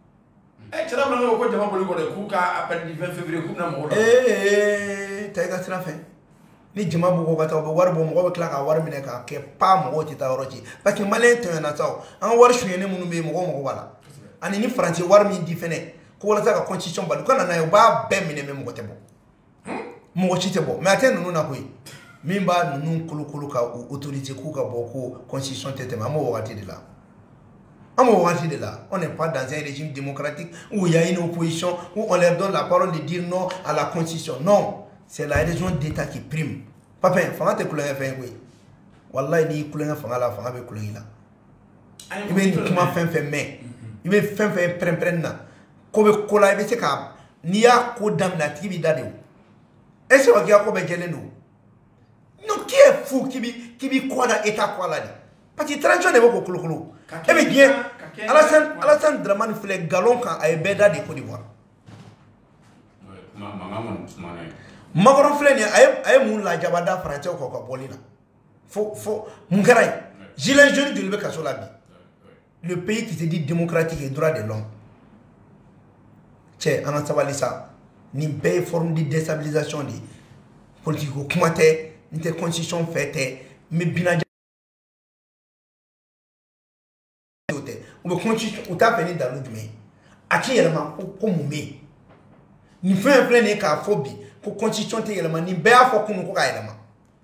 ko jama boli kɔrɔ k'u ka appel du 20 février k'u bɛna mɔgɔ dɔ taa i ka sira fɛ ni jama bɔ ka taa u bɛ wari bɔ mɔgɔ bɛ tila ka wari minɛ k'a kɛ mɔgɔw tɛ taa yɔrɔ ci parce que Maliyɛn tɔɲɔna sa an ka wari sonyɛnen minnu bɛ yen mɔgɔw b'a la ani ni Faransi wari min di fɛnɛ ko walasa ka constitution bali u ka na n'a ye u b'a bɛɛ minɛ mais mɔgɔ tɛ bɔ mɔgɔ si tɛ bɔ mais a tɛ ninnu na koyi min b'a ninnu kolokolo ka autoriser k'u ka bɔ ko constitution tɛ tɛmɛ an b'o wagati de la on n'est pas dans un régime démocratique où il y a une opposition où on leur donne la parole de dire non à la constitution non c'est la raison d'État qui prime papa fanga tɛ kulonkɛ fɛn koyi wallahi n'i kulonkɛ fanga la fanga bɛ kulonkɛ la i bɛ nin kuma fɛn fɛn mɛn i bɛ fɛn fɛn pɛrɛn-pɛrɛn na ko bɛ ko la i bɛ se ka n'i y'a ko daminɛ a tigi b'i da de o Est-ce que vous avez dit non, qui est fou qui vit quoi dans l'État quoi là? Parce que transition n'est pas au clou. Eh bien, Alassane Dramane fait le galon quand il est de Côte d'Ivoire. Macron fait le moun la jabada français au Coca-Cola. Faut Mungaraï. Gilet jaune de l'Ubeca sur la vie. Le pays qui se dit démocratique et droit de l'homme. Tiens, on a savalé ça. Ni belle forme de déstabilisation de politique au Kumate. Ni te constitution faite mais binaja ou constitution ou ta venu dans l'autre mais à qui élément pour moumer ni fait un plein ka phobie pour constitution te élément ni be afo kunu ko ka élément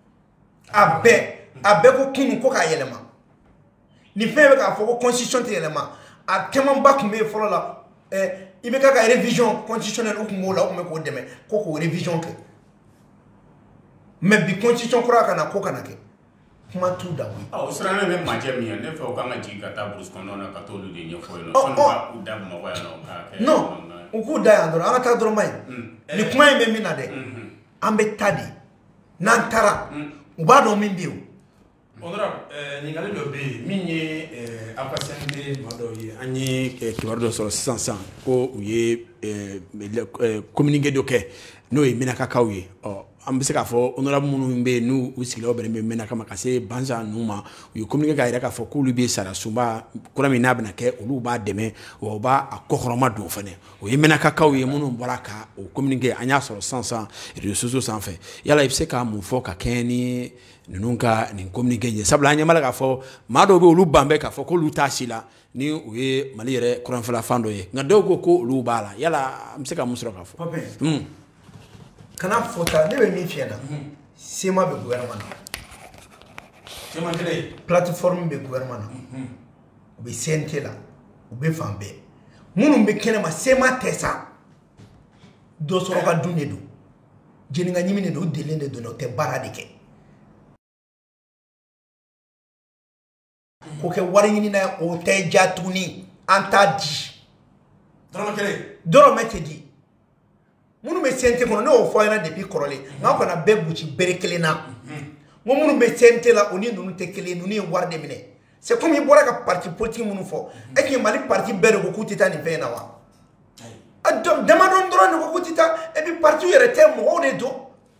abe ko kunu ko ka élément ni fait ka fo constitution te élément a tellement bak me folo la ibe ka révision constitutionnelle ou ko la ko deme ko révision ke mais bi constitution croit kana ko kana ke kuma tout da oui o sera ne maje mi ne fe o kanga jiga ta brus kono na katolu de nye fo no son ba u da mo wa no ka ke non o ku da andro anga ta dro mai ni kuma me mina de ambe tadi nan tara u ba do min biu honorable ni ngale do be minye apasende modo yi anyi ki wardo so 500 ko uye communiquer do ke no e mina kakao yi o ambise ka fo honorable munu be nu usigila obere me mena kama kase banza numa u communiquer ka ira ka fo ko lu be sara sumba kura mi nabna ke olu ba deme o ba akokoroma do fane o ye mena kakao yi munu baraka o communiquer anya so 500 réseaux sociaux sans fait yala ibse ka mu fo ka keni nunca ni communiquer je sabla anya mala ka fo mado be olu bambe ka fo ko lu tasila ni u ye mali yere kuran fala fando ye ngadogo ko lu bala yala amse ka musro ka fo kana fota ne be mi fiena sema be gouvernement sema tele plateforme be gouvernement be sente la be fambe munum be kenema sema tesa do soro ka dunne do jeni nga nyimine do delende do no te baradike ko ke wari ni na o te jatuni anta di doro mete di munu be sente kono no fo yana depuis korole nga ko na bebuci berekele na mo munu be sente la oni nunu tekele nunu warde mine c'est comme ibora ka parti politique munu fo e ki mali parti bere ko kutita ni pena wa adom demandon drone ko kutita e bi parti yere te mo de do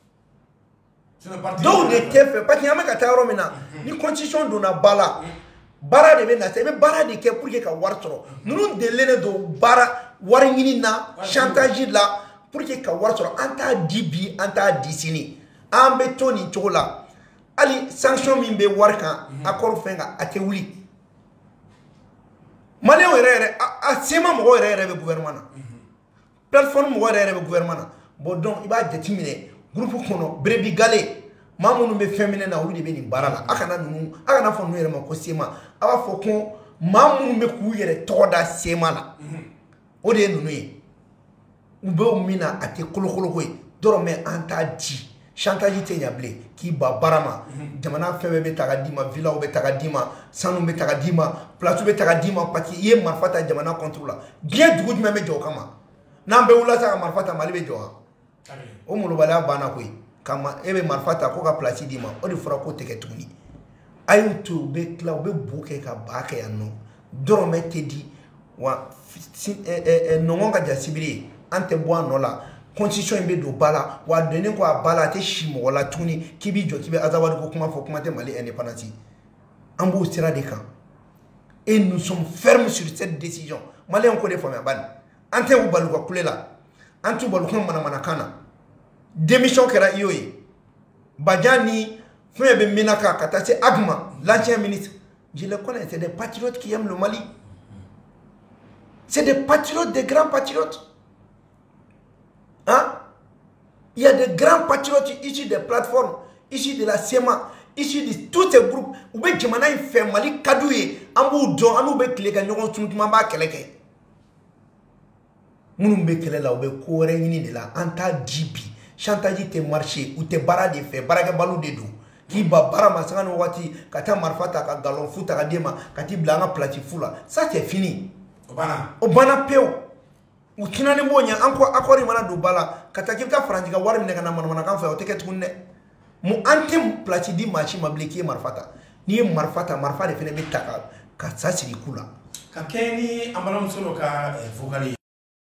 do de te fait pas ki amaka taro mina ni constitution do na bala bara de bena te be bara de ke pour que ka wartoro nunu de lene do bara waringini na chantage la pour que ka wartoro anta dibi anta disini ambe toni tola ali sanction min be warka accord fenga ate wuli malé o rere a sema mo rere be gouvernement plateforme mo rere be gouvernement bo donc iba jetimine groupe kono brebi galé mamunu be féminin na wuli be ni barala akana nunu akana fo no yere ma ko sema aba fo ko mamunu be ku yere toda sema la o de nunu yi ube mina ate kolokolo koy doro me anta di chantage te nyable ki ba barama jamana febe be tagadima villa be tagadima sanu be tagadima plateau be tagadima pati ye marfata jamana contrôle bien dugu me jo kama nambe wula sa marfata mali be jo o mulo bala bana koy kama ebe marfata ko ka place dima o di fura ko teke tuni ayuto be kla be buke ka baka ya no doro me te di wa nonga ja sibiri ante boa nola constitution be do bala wa donner ko bala te shimo wala tuni kibi jo kibi azawadi ko kuma fo kuma te mali indépendance ambo sera de kan et nous sommes fermes sur cette décision mali on ko de fami ban ante u balu ko kulela antu balu ko mana kana démission kera yoyi Badiani fait be minaka katase Agma l'ancien ministre je le connais c'est des patriotes qui aiment le Mali c'est des patriotes des grands patriotes. Hein? Il y a de grands patriotes issus des plateformes, issus de la SEMA, issus de tous ces groupes. Où est Djamana il fait Mali Kadouye, Ambou Don, Anou Bekele, Nyon Tuntumamba Keleke. Mounou Bekele la, Oube Kore Yini de la, Anta Djibi, Chantaji te marché, ou te bara de fait, Baraga Balou de Dou. Qui ba bara masanga no wati, Kata Marfata, Ka Galon Futa, Kadema, Kati Blanga Platifula. Ça c'est fini. Obana Peo. u tinani bonya anko akori mana do bala kata kibta franji ga wari mineka na mana kan fa o teke tunne mu antim plati di machi mableki marfata ni marfata marfata fene bitaka ka sasiri kula ka keni ambala musolo ka vogali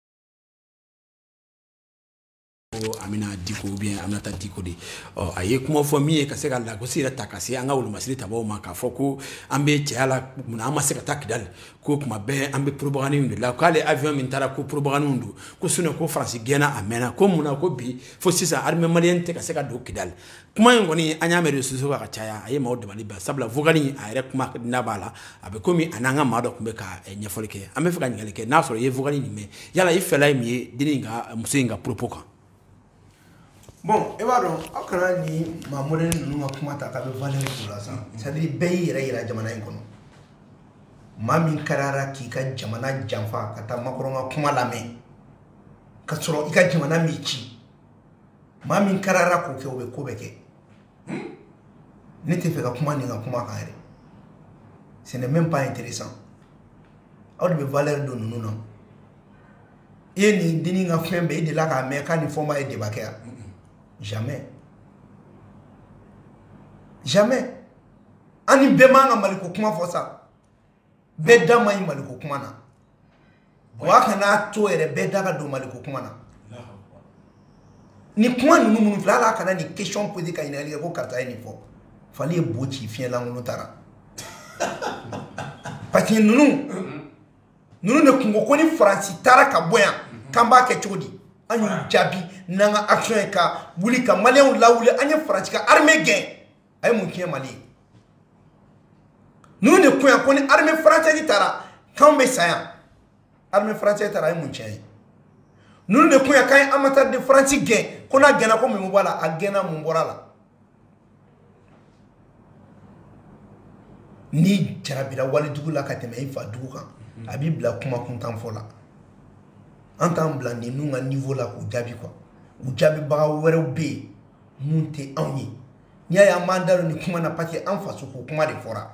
amina diko bien amata diko di aye kuma fo mi ka se ka la ko sira takasi anga wulu masiri tabo ma ka foko ambe tiala muna amase ka takdal ko kuma be ambe propagande ndu la kale avion min tara ko propagande ndu ko sune ko france gena amena ko muna ko bi fo sisa arme malien te ka se ka do kidal kuma ngoni anya mere susu ka chaya aye ma odba liba sabla vogali ayre kuma na bala abe komi ananga ma do kumbe ka nyefolike ambe fika ngalike na so ye vogali ni me yala ifela mi dininga musinga propoka. Bon, et voilà, quand ni ma modèle nous a commencé à faire valeur pour la sang. C'est-à-dire pays ira jamana inkono. Mami karara ki ka jamana jamfa kata makoronga kuma lame. Kasoro ika jamana michi. Mami karara ko ke obe ko beke. N'était fait ka kuma ni kuma kare. Ce n'est même pas intéressant. Au de valeur de nous non. Yeni dini nga fembe de la ka me ka ni forma e de bakea. Jamais. Jamais. Ani bemanga maliko kuma fosa. Beda mai maliko kuma na. Waka na to ere beda ka do maliko kuma na. Ni kuma ni numu flala kana ni question posée ka inali ko karta ni fo. Fallait bochi fien la ngono tara. Parce que nous ne kungo koni franci tara ka boya kamba ke chodi. Anyu jabi nanga action ka wuli ka malien la wuli anya franci ka armée gain ay mun kien mali nous ne kuya koni armée française tara kambe saya armée française tara ay mun kien nous ne kuya kay amateur de France gain kona gana ko mu bala agena mu borala ni jarabira wali dugula ka teme ifa duguka abi bla kuma kuntan fola entend blandi nous à niveau là ko jabi quoi u jabi ba wéré be munte awni nya ya mandalo ni kuma na pati en face ko kuma de fora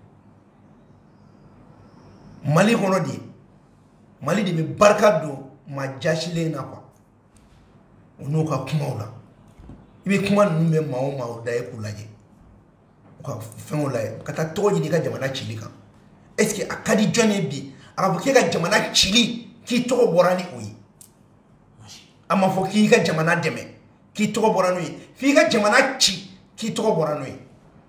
mali kono di mali de mi barka do ma jashile na quoi onu ka kuma wala ibe kuma numbe mawo da e kulaje ko fengo la kata toji di ka jamana chili kan est-ce que akadi jone bi abuke ka jamana chili ki toko borani oyi ama fo ki ka jamana deme ki toko borani oyi fi ka jamana chi ki toko borani oyi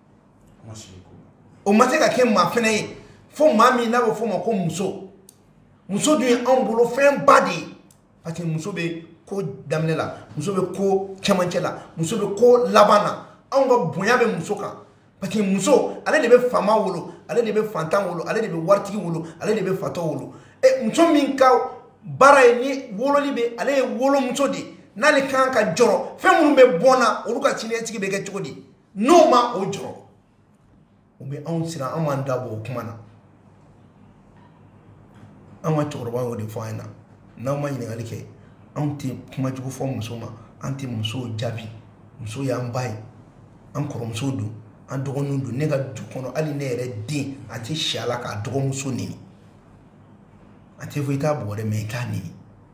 o mate ka ke ma fene fo mami na fo ma ko muso du en bolo fen badi parce que muso be ko damne la muso be ko chamanche la muso be ko labana an ga bonya be muso kan parce que muso ale de be fama wolo ale de be fantan wolo ale de be wartigi wolo ale de be fato wolo e muso min ka bara ni wolo libe ale wolo muso de nali kan ka joro fe mun be bona olu ka chine tigi be ke chodi no ma o joro o be on sira amanda bo kuma na ama choro ba o de faina na ma yin alike anti kuma jugo fo muso ma anti muso jabi muso ya mbai an koro muso do an dogo nundu ne ga dukono ali ne ere din ati shala ka dogo muso nini ati fo ita bore me ka nini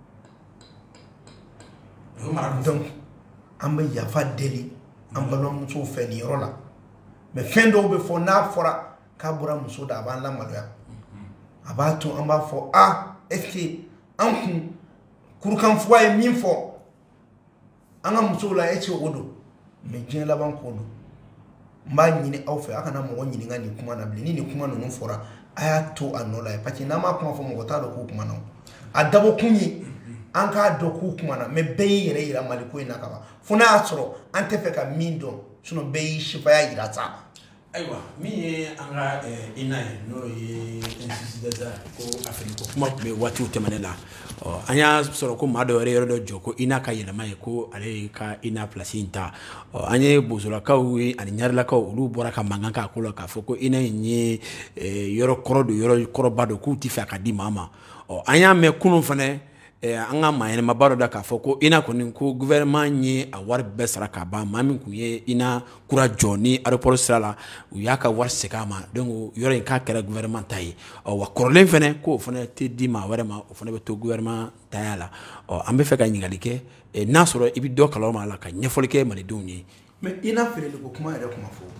donc amba ya fa deli amba lo muso fe ni rola me fendo be fo na fora ka bura muso da ban la maloya abato amba fo est-ce que an kun kurukan fo ay min fo anga muso la eti odo me jin la ban ko do mba nyini aw fe aka na mo nyini ngani kuma na bli ni kuma no fora aya to anola pati na ma kuma fo mo ta do ku kuma no adabo kunyi an ka do ku kuma na me beyi yere ira maliko ina ka ba funa asoro an te fe ka mindo suno beyi shifa ya ira ta aywa mi anga ina no ye insisida ko afeni ko kuma be wati utemanela anya soro ko mado yero do joko ina ka yela mai ko ale ka ina placinta anya bozula ka wi ani nyarla ka ulu bora ka manganga ko ka foko ina nyi yoro koro do yoro koro bado ku ti fa ka di mama anya me kunu fane an ka maa baro da k'a fɔ ko ina kɔni ko gouvernement ye a wari bɛɛ sara ka ban maa min kun ye ina kura jɔ ni aéroport sira la u y'a ka wari segin a ma donc yɔrɔ in k'a kɛra gouvernement ta ye wa kɔrɔlen fɛnɛ ko o fɛnɛ tɛ di maa wɛrɛ ma o fɛnɛ bɛ to gouvernement taya la an bɛ fɛ ka ɲininkali kɛ n'a sɔrɔ i bɛ dɔ kalama a la ka ɲɛfɔli kɛ malidenw ye mais ina feereli ko kuma yɛrɛ kuma fɔ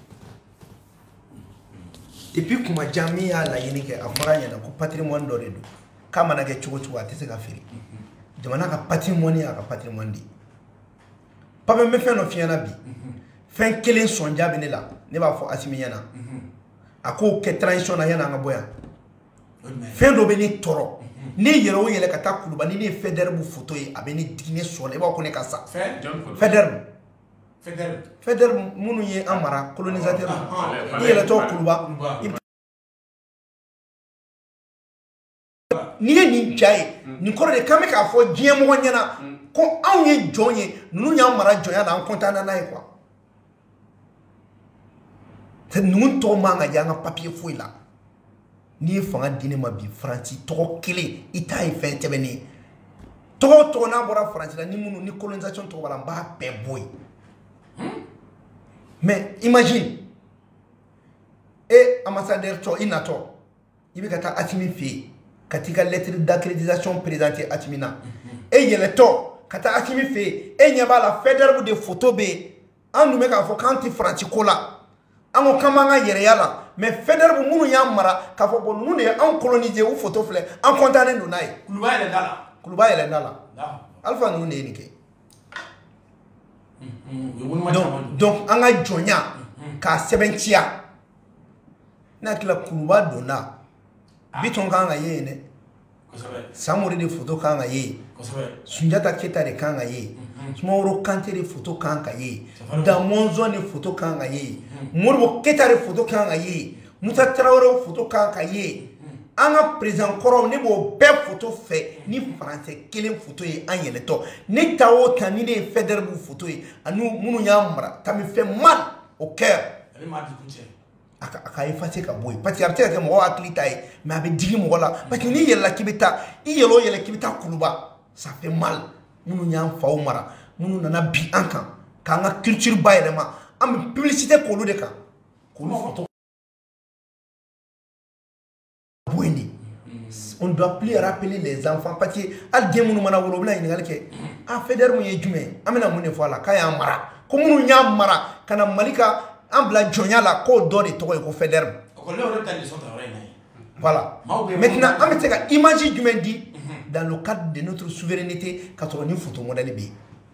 depuis kuma jan min y'a laɲini kɛ a fɔra ɲɛna ko patrimoine dɔ de don k'a mana kɛ cogo cogo a tɛ se ka feere jamana ka patrimoine y'a ka patrimoine de pape n bɛ fɛn dɔ f'i ɲɛna bi fɛn kelen sɔnja bɛ ne la ne b'a fɔ Asimi ɲɛna a k'o kɛ transition na yan'an ka bɔ yan fɛn dɔ bɛ ne tɔɔrɔ ne yɛrɛ o yɛlɛ ka taa Kuluba ni ne ye Faidherbe photo ye a bɛ ne digi ne sɔn i b'a fɔ ko ne ka sa Faidherbe minnu ye an mara colonisateur i yɛlɛtɔ Kuluba n'i ye nin ja ye nin kɔrɔ de k'an bɛ k'a fɔ diɲɛ mɔgɔ ɲɛna ko anw ye jɔn ye ninnu y'an mara jɔnya la an content n'a ye quoi ninnu tɔgɔ man ka y'an ka papier foyi la n'i ye fanga di ne ma bi Faransi tɔgɔ kelen i t'a ye fɛn tɛmɛnen ye tɔgɔ o tɔgɔ n'a bɔra Faransi la ni minnu ni colonisation tɔgɔ b'a la n b'a bɛɛ bɔ yen mais imagine ambassadeur tɔ i natɔ i bɛ ka taa Asimi fɛ yen ka t'i ka lettre d'accréditation présenter Asimi na yɛlɛtɔ ka taa Asimi fɛ yen ɲɛ b'a la Faidherbe de photo bɛ yen an dun bɛ k'a fɔ k'an tɛ Faransi ko la an ko k'an b'an ka yɛrɛya la mais Faidherbe minnu y'an mara k'a fɔ bon ninnu de ye anw coloniser u photo filɛ an content don n'a ye Kuluba yɛlɛnda la Alpha ninnu de ye nin kɛ donc an ka jɔnya k'a sɛbɛntiya n'a tila Kuluba donna Bitɔn kan ka ye yen dɛ Samori de photo kan ka ye Sunjata Keyita de kan ka ye Sumaworo Kante de photo kan ka ye Damɔzɔn de photo kan ka ye Modibo Keyita de photo kan ka ye Musa Tarawele photo kan ka ye an ka président kɔrɔw ne b'o bɛɛ photo fɛ ni Français kelen photo ye an yɛlɛtɔ ne ta o ta ni ne ye Faidherbe photo ye ani minnu y'an mara ça me fait mal au cœur a ka effacer ka bɔ yen parce que a bɛ se ka kɛ mɔgɔw hakili ta ye mais a bɛ digi mɔgɔ la parce que n'i yɛlɛla k'i bɛ taa i yɛlɛ o yɛlɛ k'i bɛ taa Kuluba ça fait mal minnu y'an faw mara minnu nana bi an kan k'an ka culture bayɛlɛma an bɛ publicité k'olu de kan k'olu photo bɔ yen de on doit plus rappeler les enfants parce que hali den minnu mana wolo u bɛna ɲininkali kɛ Faidherbe ye jumɛn ye an bɛna mun de fɔ a la k'a y'an mara ko minnu y'an mara ka na Mali ka an bila jɔnya la k'o dɔ de tɔgɔ ye ko Faidherbe voilà maintenant an bɛ se ka image jumɛn di dans le cadre de notre souveraineté ka sɔrɔ ni photo modèle bɛ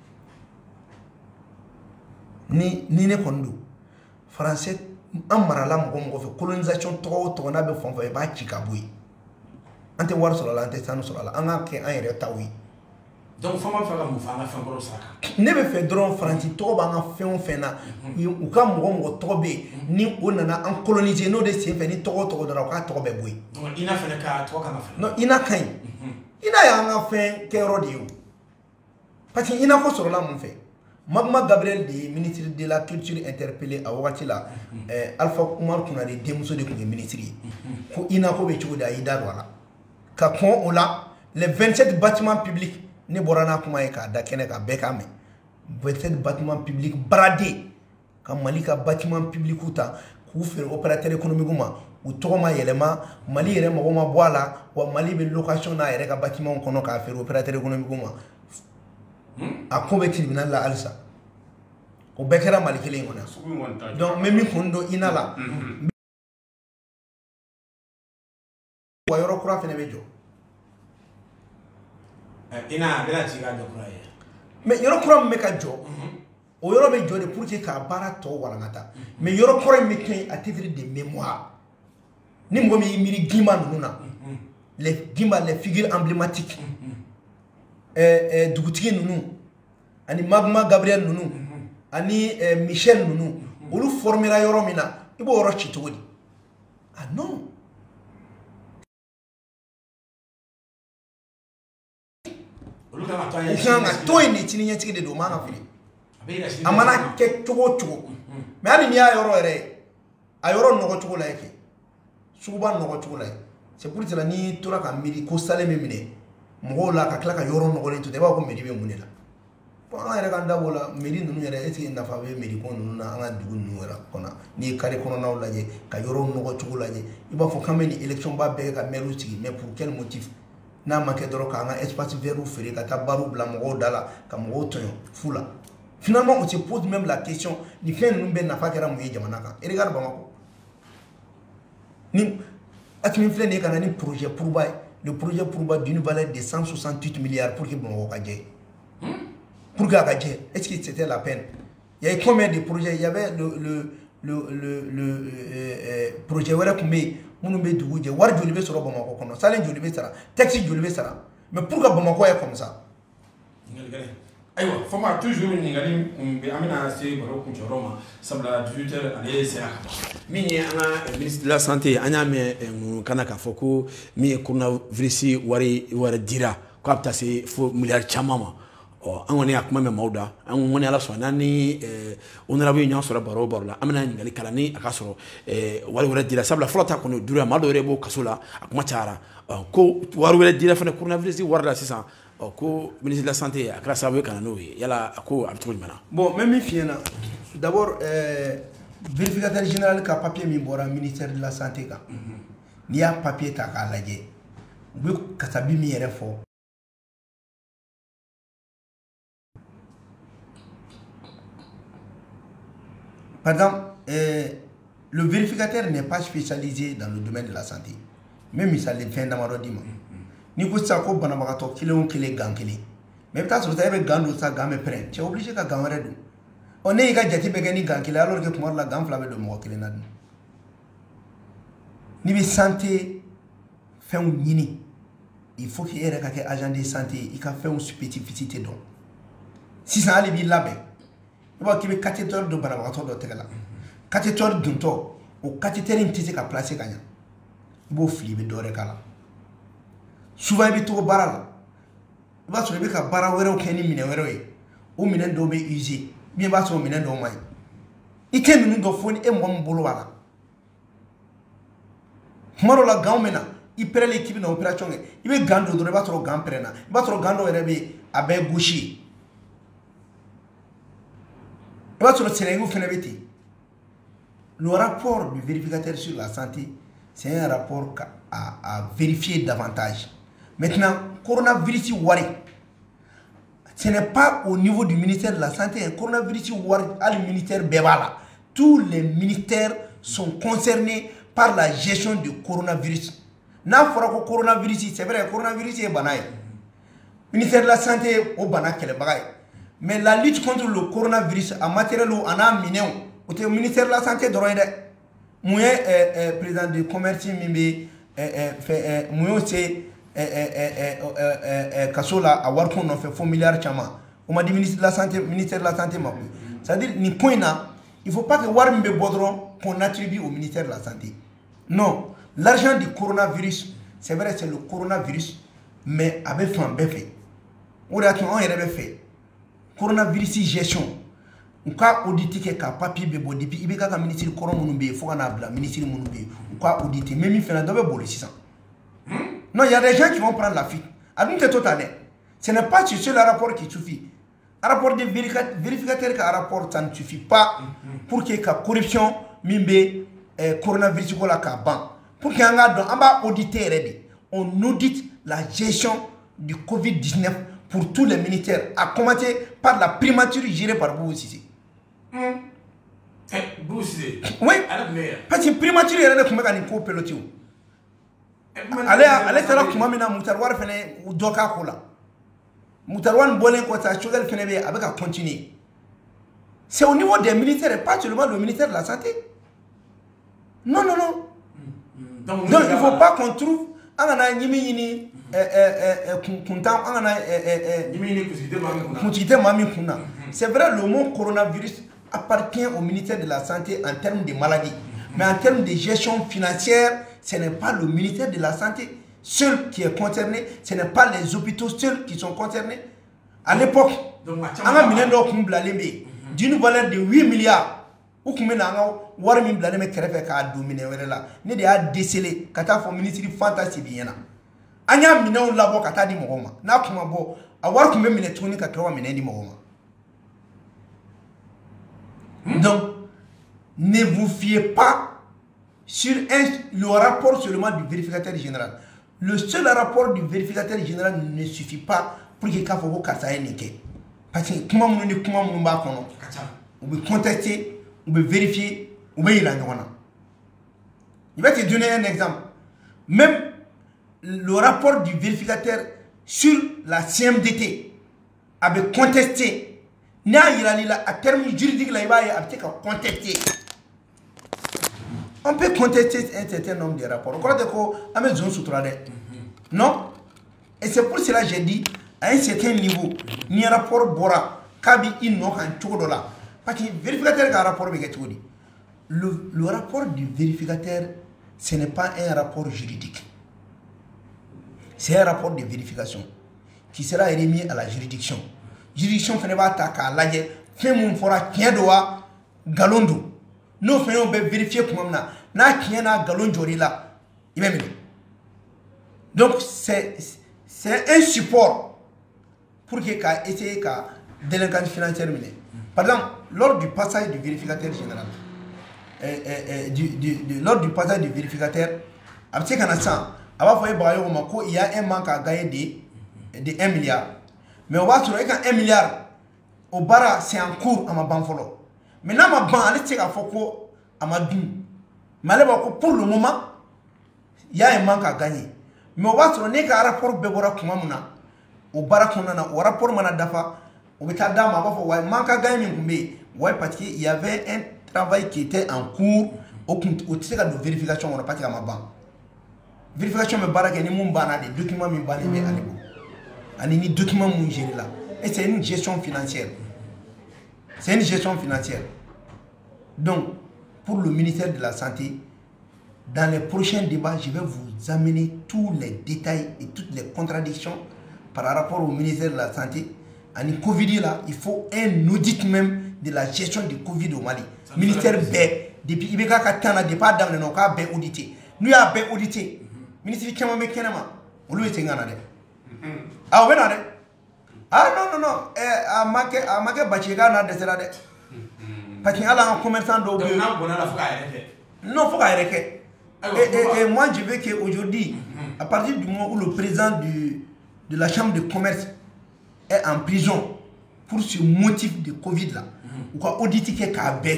yen ni ne kɔni don Français an marala mɔgɔ mɔgɔ fɛ colonisation tɔgɔ o tɔgɔ n'a bɛ fɛn fɛn i b'a ci ka bɔ yen an tɛ wari sɔrɔ a la an tɛ sanu sɔrɔ a la an k'a kɛ an yɛrɛ taw ye donc fama fɛ ka mun fɔ an ka fɛn kɔrɔ sara ne bɛ fɛ dɔrɔn Faransi tɔgɔ b'an ka fɛn o fɛn na u ka mɔgɔ tɔgɔ bɛ yen ni o nana an coloniser n'o de sen fɛ ni tɔgɔ o tɔgɔ dɔrɔn u k'a tɔgɔ bɛɛ bɔ yen donc ina fɛnɛ ka tɔgɔ kan ka fɛn non ina ka ɲi ina y'an ka fɛn kɛyɔrɔ de ye o parce que ina ko sɔrɔla mun fɛ Magma Gabriel de ye ministre de la culture interpellé a wagati la Alpha Umar Konare denmuso de tun ye ministre ye ko ina ko bɛ cogo di a y'i da don a la ka kɔn o la les 27 bâtiments publics ne bɔra n'a kuma ye k'a da kɛnɛ ka bɛɛ k'a mɛn 27 bâtiments publics baradé ka Mali ka bâtiments publics ta k'u feere opérateur économique ma u tɔgɔ ma yɛlɛma Mali yɛrɛ mɔgɔ ma bɔ a la wa Mali bɛ location n'a yɛrɛ ka bâtiments kɔnɔ k'a feere opérateur économique ma a ko bɛ tribunal la halisa o bɛɛ kɛra Mali kelen kɔnɔ donc n bɛ min kun don ina la wa yɔrɔ kura fɛnɛ bɛ jɔ ina bɛna ci ka jɔ kura ye mais yɔrɔ kura min bɛ ka jɔ o yɔrɔ bɛ jɔ de pour que k'a baara tɔ walankata mais yɔrɔ kura in bɛ kɛ à titre de mémoire ni mɔgɔ min y'i miiri Gima ninnu na les Gima les figures emblématiques dugutigi ninnu ani Magma Gabriel ninnu ani Michel ninnu olu formera yɔrɔ min na i b'o yɔrɔ ci cogo di ah non u kan ka to yen de sini ɲɛsigi de don o man ka fili a mana kɛ cogo o cogo mais hali n'i y'a yɔrɔ yɛrɛ a yɔrɔ nɔgɔ cogo la ye kɛ suguba nɔgɔ cogo la ye c'est pour cela n'i tora ka miiri ko sale min minɛ mɔgɔw la ka tila ka yɔrɔ nɔgɔlen to ten i b'a fɔ ko mairie bɛ mun de la bon an yɛrɛ k'an da b'o la mairie ninnu yɛrɛ est ce que nafa bɛ mairie ko ninnu na an ka dugu ninnu yɛrɛ kɔnɔ n'i ye carré kɔnɔnaw lajɛ ka yɔrɔw nɔgɔ cogo lajɛ i b'a fɔ k'an bɛ nin élection ba bɛɛ kɛ ka maire sigi mais pour quel motif n'a ma kɛ dɔrɔn k'an ka espace vert feere ka taa barow bila mɔgɔw da la ka mɔgɔw tɔɲɔ fu la finalement on se pose même la question ni fɛn ninnu bɛɛ nafa kɛra mun ye jamana kan et regarde Bamako ni Asimi filɛ nin ye ka na ni projet pourba ye le projet pourba d'une valeur de 168 milliards pour que Bamako ka jɛ pour que a ka jɛ est-ce que c'était la peine il y a combien de projets il y avait le projet wɛrɛ tun bɛ yen minnu bɛ dugu jɛ wari joli bɛ sɔrɔ Bamako kɔnɔ salen joli bɛ sara taxe joli bɛ sara mais pour que Bamako ye comme ça ayiwa fama toujours ɲininkali kun bɛ an bɛna se baro kuncɛyɔrɔ ma sabula 18h ale sera ka ban min ye an ka ministre de la santé an y'a mɛn kana k'a fɔ ko min ye coronavirus wari dira k'a bɛ taa se fo miliyari caman ma an kɔni y'a kuma mɛn maaw da an kɔni ala sɔnna n'an ni honorable ɲɔgɔn sɔrɔ baro o baro la an bɛna ɲininkali kalan ni a ka sɔrɔ wari wɛrɛ dira sabula fɔlɔ ta kɔni duuru maa dɔw yɛrɛ b'o kaso la a kuma cayara ko wari wɛrɛ dira fana coronavirus wari la sisan ko ministre de la santé a kɛra sababu ye ka na n'o ye yala a ko a bɛ cogo jumɛn na bon même min f'i ɲɛna d'abord vérificateur général ka papier min bɔra ministère de la santé kan n'i y'a papier ta k'a lajɛ u bɛ kasabi min yɛrɛ fɔ par exemple le vérificateur n'est pas spécialisé dans le domaine de la santé même misali fɛn damadɔ d'i ma ni ko sisan ko banabagatɔ kelen o kelen gan kelen mais i bɛ taa sɔrɔ sisan e bɛ gan don sisan gan bɛ pɛrɛn tu es obligé ka gan wɛrɛ don ne y'i ka jate bɛɛ kɛ ni gan kelen alors que tuma dɔ la gan fila bɛ don mɔgɔ kelen na dun n'i bɛ santé fɛnw ɲini il faut que e yɛrɛ ka kɛ agent de santé i ka fɛnw spécificité dɔn sisan hali b'i labɛn i b'a fɔ k'i bɛ cathéter don banabagatɔ dɔ tɛgɛ la cathéter dontɔ o cathéter in tɛ se ka placer ka ɲɛ i b'o fili i bɛ dɔ wɛrɛ k'a la souvent i bɛ to baara la i b'a sɔrɔ i bɛ ka baara wɛrɛw kɛ ni minɛn wɛrɛw ye o minɛn dɔw bɛ usé bien i b'a sɔrɔ minɛn dɔw man ɲi i tɛ ninnu dɔn fo ni e mɔgɔ min bolo b'a la tuma dɔw la ganw bɛ na i pɛrɛlen k'i bɛ na opération kɛ i bɛ gan don dɔrɔn i b'a sɔrɔ gan pɛrɛnna i b'a sɔrɔ gan dɔw yɛrɛ bɛ yen a bɛɛ ye gauche ye i b'a sɔrɔ sɛnɛgiw fana bɛ ten le rapport du vérificateur sur la santé c'est un rapport à vérifier davantage. Maintenant, coronavirus wari, ce n'est pas au niveau du ministère de la Santé. Coronavirus wari, le ministère Bébala. Tous les ministères sont concernés par la gestion du coronavirus. N'a pas de coronavirus, c'est vrai, le coronavirus est banal. Le ministère de la Santé est banal. Mais la lutte contre le coronavirus en matériel ou en aminé, au ministère de la Santé, moi, président du commerce, moi aussi, Kasola a warkon on fait 4 milliards chama. On m'a dit ministre de la santé, ministère de la santé m'a. C'est-à-dire ni point là, il faut pas que warmbe bodron qu'on attribue au ministère de la santé. Non, l'argent du coronavirus, c'est vrai c'est le coronavirus, mais avec fin fait. On a fait coronavirus gestion. On a audité que papier bebo depuis il y a un ministre du corona il faut qu'on a ministre monubé. On a audité même il fait la double bol 600. Non, il y a des gens qui vont prendre la fuite. Ce n'est pas sur le rapport qui suffit. Un rapport de vérificateur qu'un rapport, ça ne suffit pas pour que la corruption, mimbe, coronavirus, pour qu'il y ait un auditer, on audite la gestion du Covid-19 pour tous les ministères, à commencer par la primature gérée par Boussissi. Boussissi? Oui, parce que la primature est comme un co-pilote. Ale tara kuma mina mutarwar fene doka kola mutarwan bolen ko ta chogal fene be avec à continuer c'est au niveau des militaires et pas seulement le ministère de la santé non donc il faut pas qu'on trouve angana nyimi nyini kuntan angana nyimi kuntite mami kuna c'est vrai le mot coronavirus appartient au ministère de la santé en termes de maladies mais en termes de gestion financière ce n'est pas le ministère de la Santé seul qui est concerné, ce n'est pas les hôpitaux seuls qui sont concernés. À l'époque, on a mis d'une valeur de 8 milliards. Ou qu'on a warmi blâme créé qu'à dominer là. Né de a décelé, qu'à ta ministre fantastique bien. anya minɛnw labɔ ka taa di mɔgɔw ma n'a kuma bɔ a wari kun bɛ minɛ tuguni ka kɛ ka minɛn di mɔgɔw ma donc ne vous fiez pas sur le rapport seulement du vérificateur général. Le seul rapport du vérificateur général ne suffit pas pour qu'il y ait karta nin kɛ parce que kuma minnu ni kuma minnu b'a kɔnɔ u bɛ contester u bɛ vérifier u bɛ yira ɲɔgɔn na. Je vais te donner un exemple. Même le rapport du vérificateur sur la CMDT avait contesté. À terme juridique, là, il va contester. On peut contester un certain nombre de rapports. On croit que zone non? Et c'est pour cela que j'ai dit, à un certain niveau, ni un rapport Bora, Kabi, il n'a qu'un tour de là. Parce que le vérificateur a un rapport avec le rapport du vérificateur, ce n'est pas un rapport juridique. C'est un rapport de vérification qui sera remis à la juridiction. La juridiction ne va pas attaquer, fait mon fora tient doigt, galondo. Nous faisons vérifier comment n'a tient à galondo là. Donc c'est un support pour qu'il essayer de délinquance financière. Par exemple, lors du passage du vérificateur général, lors du passage du vérificateur, il y a un manque à gagner de 1 milliard. Mais on va trouver qu'un 1 milliard, au bara, c'est en cours à ma banque. Maintenant, ma banque, elle est à ma dû. Mais pour le moment, il y a un manque à gagner. Mais on va trouver qu'un rapport Bebora Kumamuna, au bara Konana, au rapport Manadafa, au Betadama, il manque à gagner. Parce qu'il y avait un travail qui était en cours au titre de vérification, on n'a pas tiré à ma banque. Vérification me barra que ni mon bana des documents me banne mais allez ani ni documents mon gérer là et c'est une gestion financière. C'est une gestion financière. Donc pour le ministère de la Santé, dans les prochains débats, je vais vous amener tous les détails et toutes les contradictions par rapport au ministère de la Santé. Ani Covid là, il faut un audit même de la gestion du Covid au Mali. Ministère B depuis Ibeka Katana départ dans le noka B audité. Nous a B audité. Ministre qui m'a mis kenema, on lui était gagné. Ah ouais non non à manquer bachega na décédé. Parce qu'il y a un commerçant d'eau. Non faut arrêter. Et moi je veux que aujourd'hui, à partir du moment où le président de la chambre de commerce est en prison pour ce motif de Covid là, ou quoi auditer que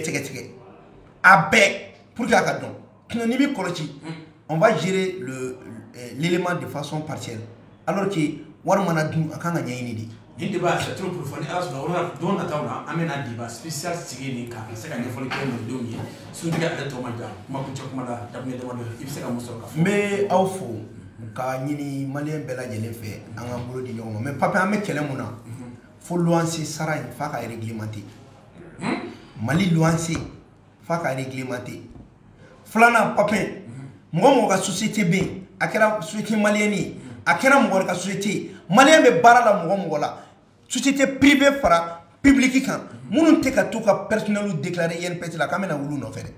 pour qu'il y ait on va gérer l'élément de façon partielle. Alors que Warmana Dou a quand gagné une idée. Il débat c'est trop profond. Alors on a tauna amène un débat spécial signé car c'est quand il faut le faire le domier. Surtout à Tomada, ma couture comme la damnée de mode. Il s'est amusé. Mais au fond, quand ni malien bella j'ai fait un boulot de yon. Mais papa a mis quel mona. Faut lancer Sarah une fois à réglementer. Mali lancer fois à réglementer. Flana papa. Moi ka société B akera société malienne akera mo ka société malien be bara la mo la société privée fara public kan munun te ka to ka personnel déclarer INPT la kamena wulu no fere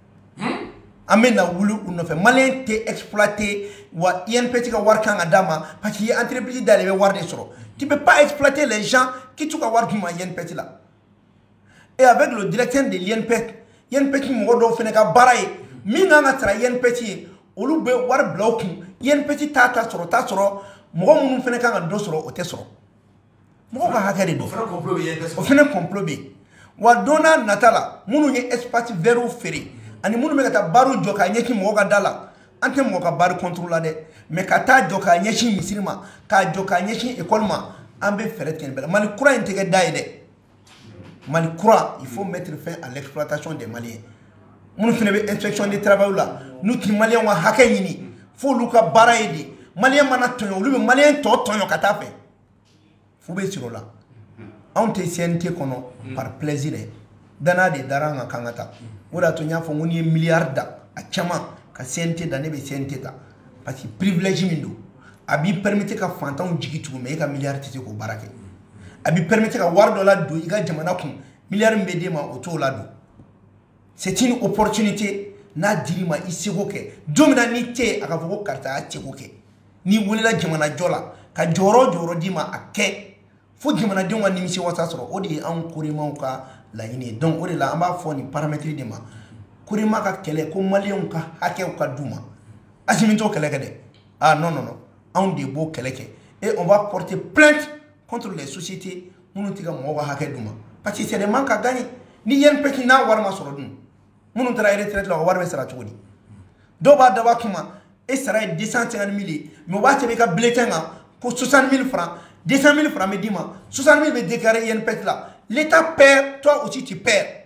amena wulu no fere malien te exploiter wa INPT ka war kan adama parce que entreprise d'aller war de soro tu peux pas exploiter les gens qui tu ka war du INPT là et avec le directeur de l'INPT mo do fene ka baraye minga nga tra INPT olu be war block INPT ta soro mo mun fene ka do soro o te soro mo ka hakari do o fene complot be wa dona natala munu nye espace vero feri ani munu me ka baru joka nyeki mo ga dala ante mo ka baru contrôle de me ka ta joka nyeki misirima ka joka nyeki école ma ambe feret ken bela mali kura intege daide mali kura il faut mettre fin à l'exploitation des Maliens. Nous faisons inspection du travail là. Nous qui Maliens ont hacké ni. Faut luka baraidi. Maliens manatonyo. Lui Maliens totonyo katafe. Faut be sur là. On te siente kono par plaisir. Dana de daranga kangata. Ola tonya fo ngoni milliarda a chama ka siente dane be siente ta. Parce que privilège mindo. Abi permettre ka fantan jigitu me ka milliard tete ko barake. Abi permettre ka war dollar do iga jamana kun milliard mbede ma auto la do. C'est une opportunité na dirima isego ke domina nité aka foko karta atego ke ni welela jamana jɔ la ka jɔyɔrɔ di ma a kɛ fo jamanadenw ka nimisi wasa sɔrɔ o de ye anw Koremaw ka laɲini ye donc o de la an b'a fɔ nin paramètre de ma Korema ka kɛlɛ ko maliyɛnw ka hakɛw ka d'u ma Assimi t'o kɛlɛ kɛ dɛ ah non anw de b'o kɛlɛ kɛ et on va porter plainte contre les sociétés minnu tɛ ka mɔgɔw ka hakɛ d'u ma parce que c'est des manques à gagner ni INPC n'a wari ma sɔrɔ dun minnu taara retraite la o wari bɛ sara cogo di dɔw b'a dabɔ a kama e sara ye 250 000 ye mais o b'a sɛbɛn i ka bulletin kan ko 60 000 francs 200 000 francs bɛ d'i ma 60 000 bɛ déclarer INPC la l'État perd toi aussi tu perds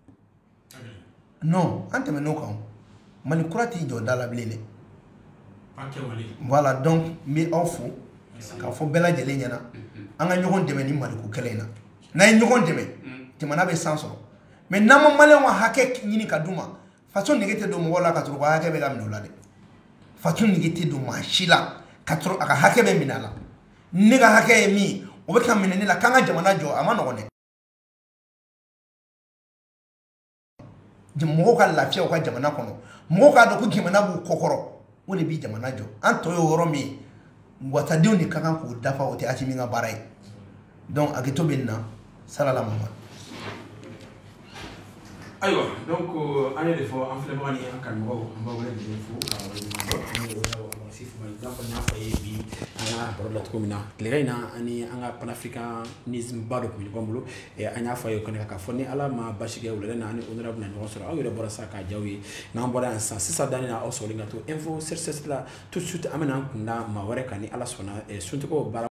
non an tɛmɛn'o kan Mali kura t'i jɔ da la bilen dɛ voilà donc n bɛ aw fo k'a fɔ bɛɛ lajɛlen ɲɛna an ka ɲɔgɔn dɛmɛ ni Maliko kɛlɛ in na n'an ye ɲɔgɔn dɛmɛ jamana bɛ san sɔrɔ mais n'an ma maliyɛnw ka hakɛ ɲini ka d'u ma faso nege tɛ don mɔgɔw la ka sɔrɔ u ka hakɛ bɛ ka minɛ u la dɛ faso nege tɛ don maa si la ka sɔrɔ a ka hakɛ bɛ minɛ a la ne ka hakɛ ye min o bɛ ka minɛ ne la k'an ka jamana jɔ a ma nɔgɔn dɛ mɔgɔw ka lafiya u ka jamana kɔnɔ mɔgɔw k'a dɔn ko jamana b'u kɔkɔrɔ o de bɛ jamana jɔ an tɔ ye yɔrɔ min ye watadenw de ka kan k'o dafa o tɛ Assimi ka baara ye donc hakɛto bɛ nin na salala Mamadu ayiwa donc an ye de fɔ an filɛbaga ni an kanubagaw an b'a wele lajɛlen fo ka n'a fɔ n y'a fɔ ye bi an ka baro la cogo min na tilegan in na ani an ka panafricanisme ba dɔ tun bɛ ɲɔgɔn bolo an y'a fɔ a ye k'a fɔ ni ala ma basi kɛ wulada in na ani honneur bɛna ɲɔgɔn sɔrɔ aw yɛrɛ bɔra sa k'a diya aw ye n'an bɔra yan sisan dannen na aw sɔrɔlen ka to info 7 la tout de suite an bɛna an kun da maa wɛrɛ kan ni ala sɔnna suntigiw baara